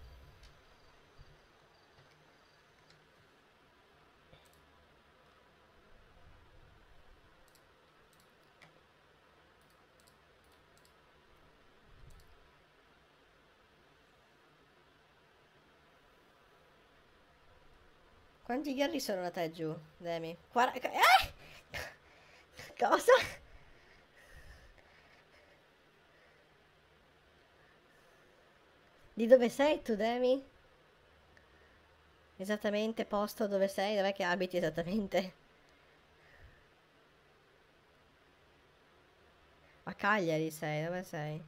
Quanti ghiacci sono da te giù, Demi? Cosa? Di dove sei tu, Demi? Esattamente, posto dove sei? Dov'è che abiti esattamente? A Cagliari sei, dove sei?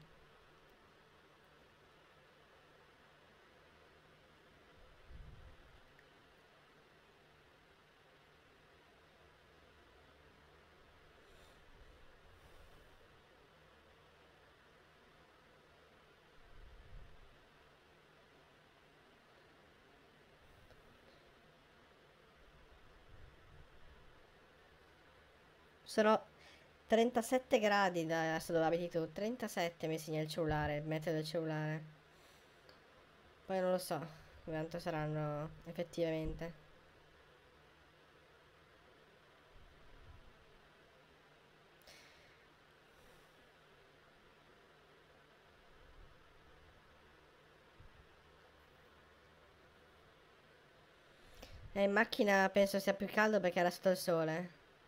Sono 37 gradi da adesso dove abiti tu. 37 mi segna il cellulare, il meteo del cellulare. Poi non lo so quanto saranno effettivamente. In macchina penso sia più caldo perché era sotto il sole.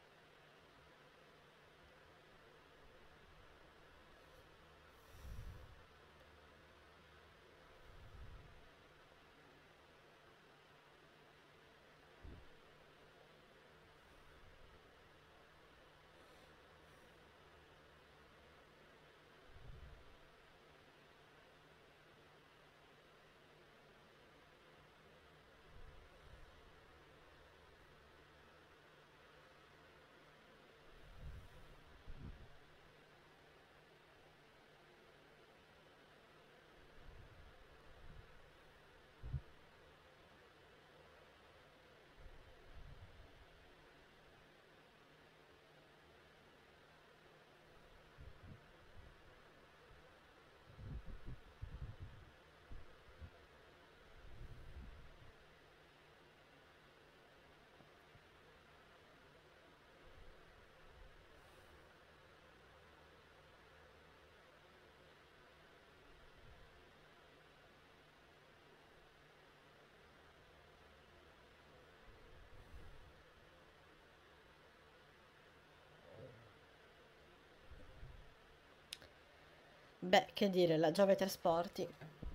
Beh, che dire, la Giove Trasporti.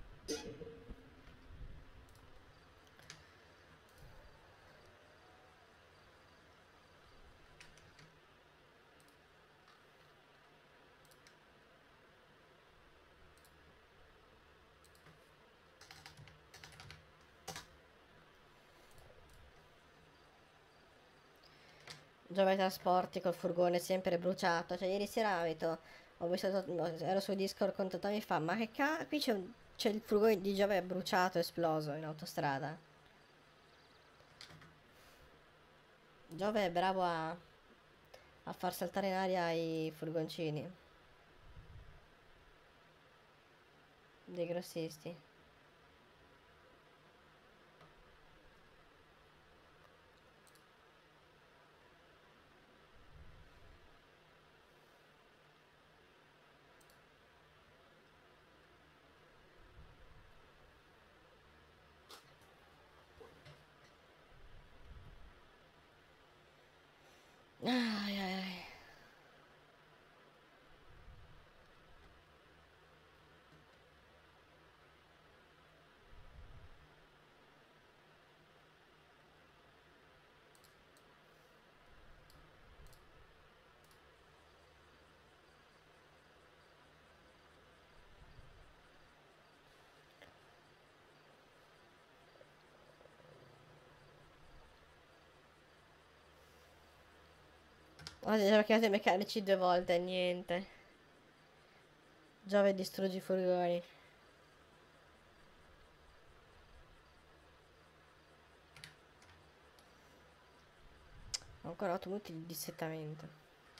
Giove Trasporti col furgone sempre bruciato. Cioè, ieri sera ho visto, ero su Discord con Totò, mi fa, ma che qui c'è il furgone di Giove bruciato, esploso in autostrada. Giove è bravo a far saltare in aria i furgoncini dei grossisti. Ai, ai, ai. Oggi abbiamo chiamato i meccanici 2 volte, niente. Giove distruggi i furgoni. Ho ancora 8 minuti di dissettamento.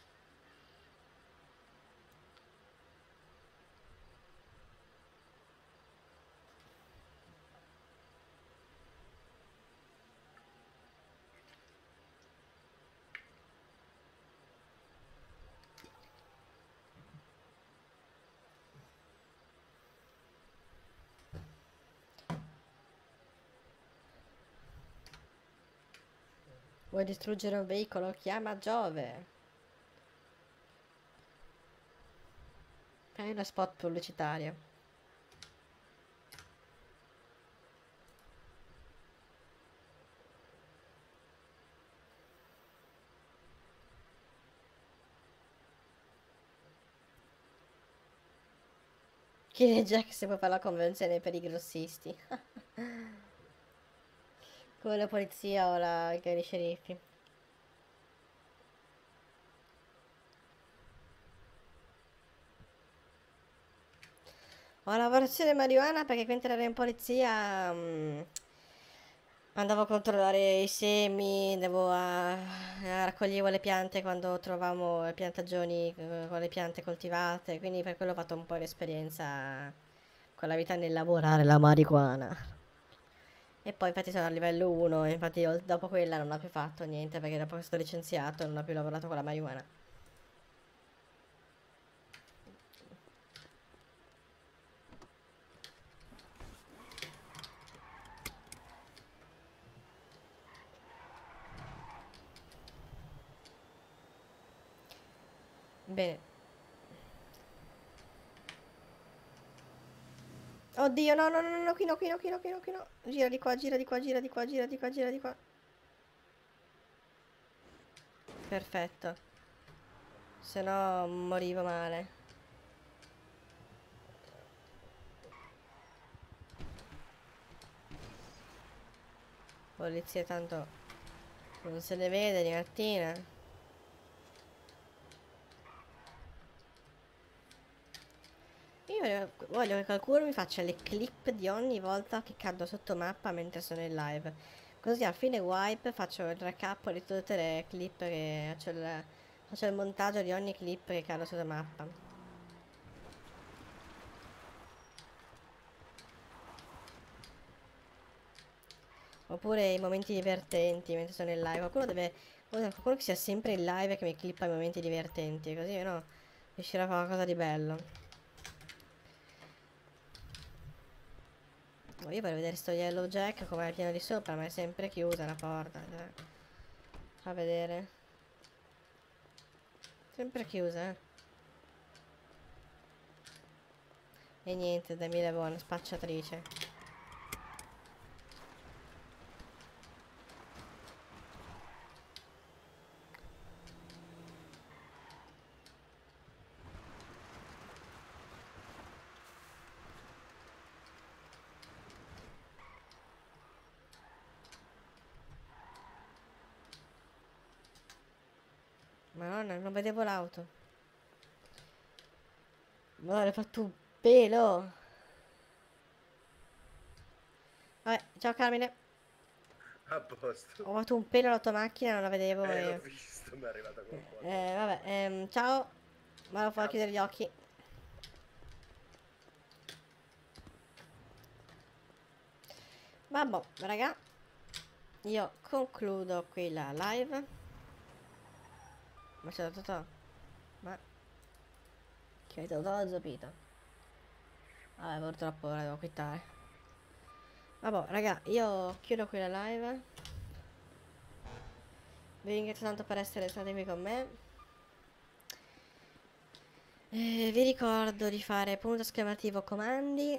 Vuoi distruggere un veicolo? Chiama Giove. Fai una spot pubblicitaria. Chiedi Jack se puoi fare la convenzione per i grossisti. Come la polizia o i sceriffi. Ho lavorazione marijuana perché mentre ero in polizia andavo a controllare i semi, raccoglievo le piante quando trovavamo le piantagioni con le piante coltivate, quindi per quello ho fatto un po' di esperienza con la vita nel lavorare la marijuana. E poi infatti sono a livello 1 e infatti dopo quella non ho più fatto niente perché dopo che sono stato licenziato non ho più lavorato con la marijuana. Bene. Oddio, no, no, no, no, qui no, qui no, qui no, qui no, qui no. Gira di qua, gira di qua, gira di qua, gira di qua, gira di qua. Perfetto. Se no morivo male. Polizia tanto non se ne vede di mattina. Io voglio che qualcuno mi faccia le clip di ogni volta che cado sotto mappa mentre sono in live. Così a fine wipe faccio il recap di tutte le clip che faccio il montaggio di ogni clip che cado sotto mappa. Oppure i momenti divertenti mentre sono in live. Qualcuno che sia sempre in live e che mi clippa i momenti divertenti, così no riuscirò a fare qualcosa di bello. Io voglio vedere sto Yellow Jack come è pieno di sopra, ma è sempre chiusa la porta. Fa vedere. Sempre chiusa, eh. E niente, da mille buone, spacciatrice. Madonna, non vedevo l'auto. Madonna, hai fatto un pelo. Vabbè, ciao Carmine. A posto. Ho fatto un pelo alla tua macchina, non la vedevo. L'ho visto, mi è arrivata con un po'. Vabbè, ciao. Vado a far chiudere gli occhi. Vabbè, raga. Io concludo qui la live. Ma c'è da Totò? Ma che Totò l'ho zapito. Vabbè, purtroppo la devo quittare. Vabbè, raga, io chiudo qui la live. Vi ringrazio tanto per essere stati qui con me. Vi ricordo di fare punto esclamativo comandi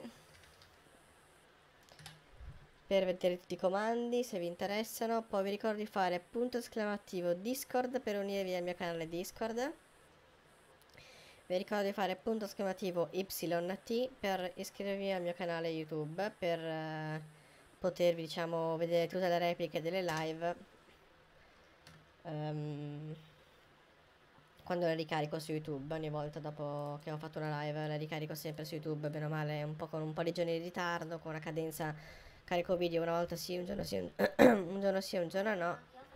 per vedere tutti i comandi se vi interessano. Poi vi ricordo di fare punto esclamativo Discord per unirvi al mio canale Discord. Vi ricordo di fare punto esclamativo YT per iscrivervi al mio canale YouTube, per potervi, diciamo, vedere tutte le repliche delle live. quando le ricarico su YouTube, ogni volta dopo che ho fatto una live, le ricarico sempre su YouTube, bene o male, un po' con un po' di giorni di ritardo, con una cadenza, carico video una volta sì, un giorno sì, un giorno sì, un giorno no.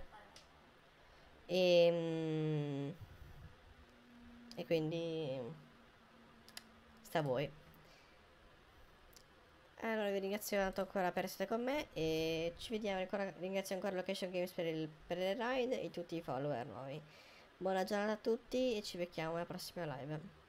E quindi sta a voi. Allora vi ringrazio tanto ancora per essere con me e ci vediamo ancora, ringrazio ancora Location Games per il ride e tutti i follower nuovi. Buona giornata a tutti e ci becchiamo alla prossima live.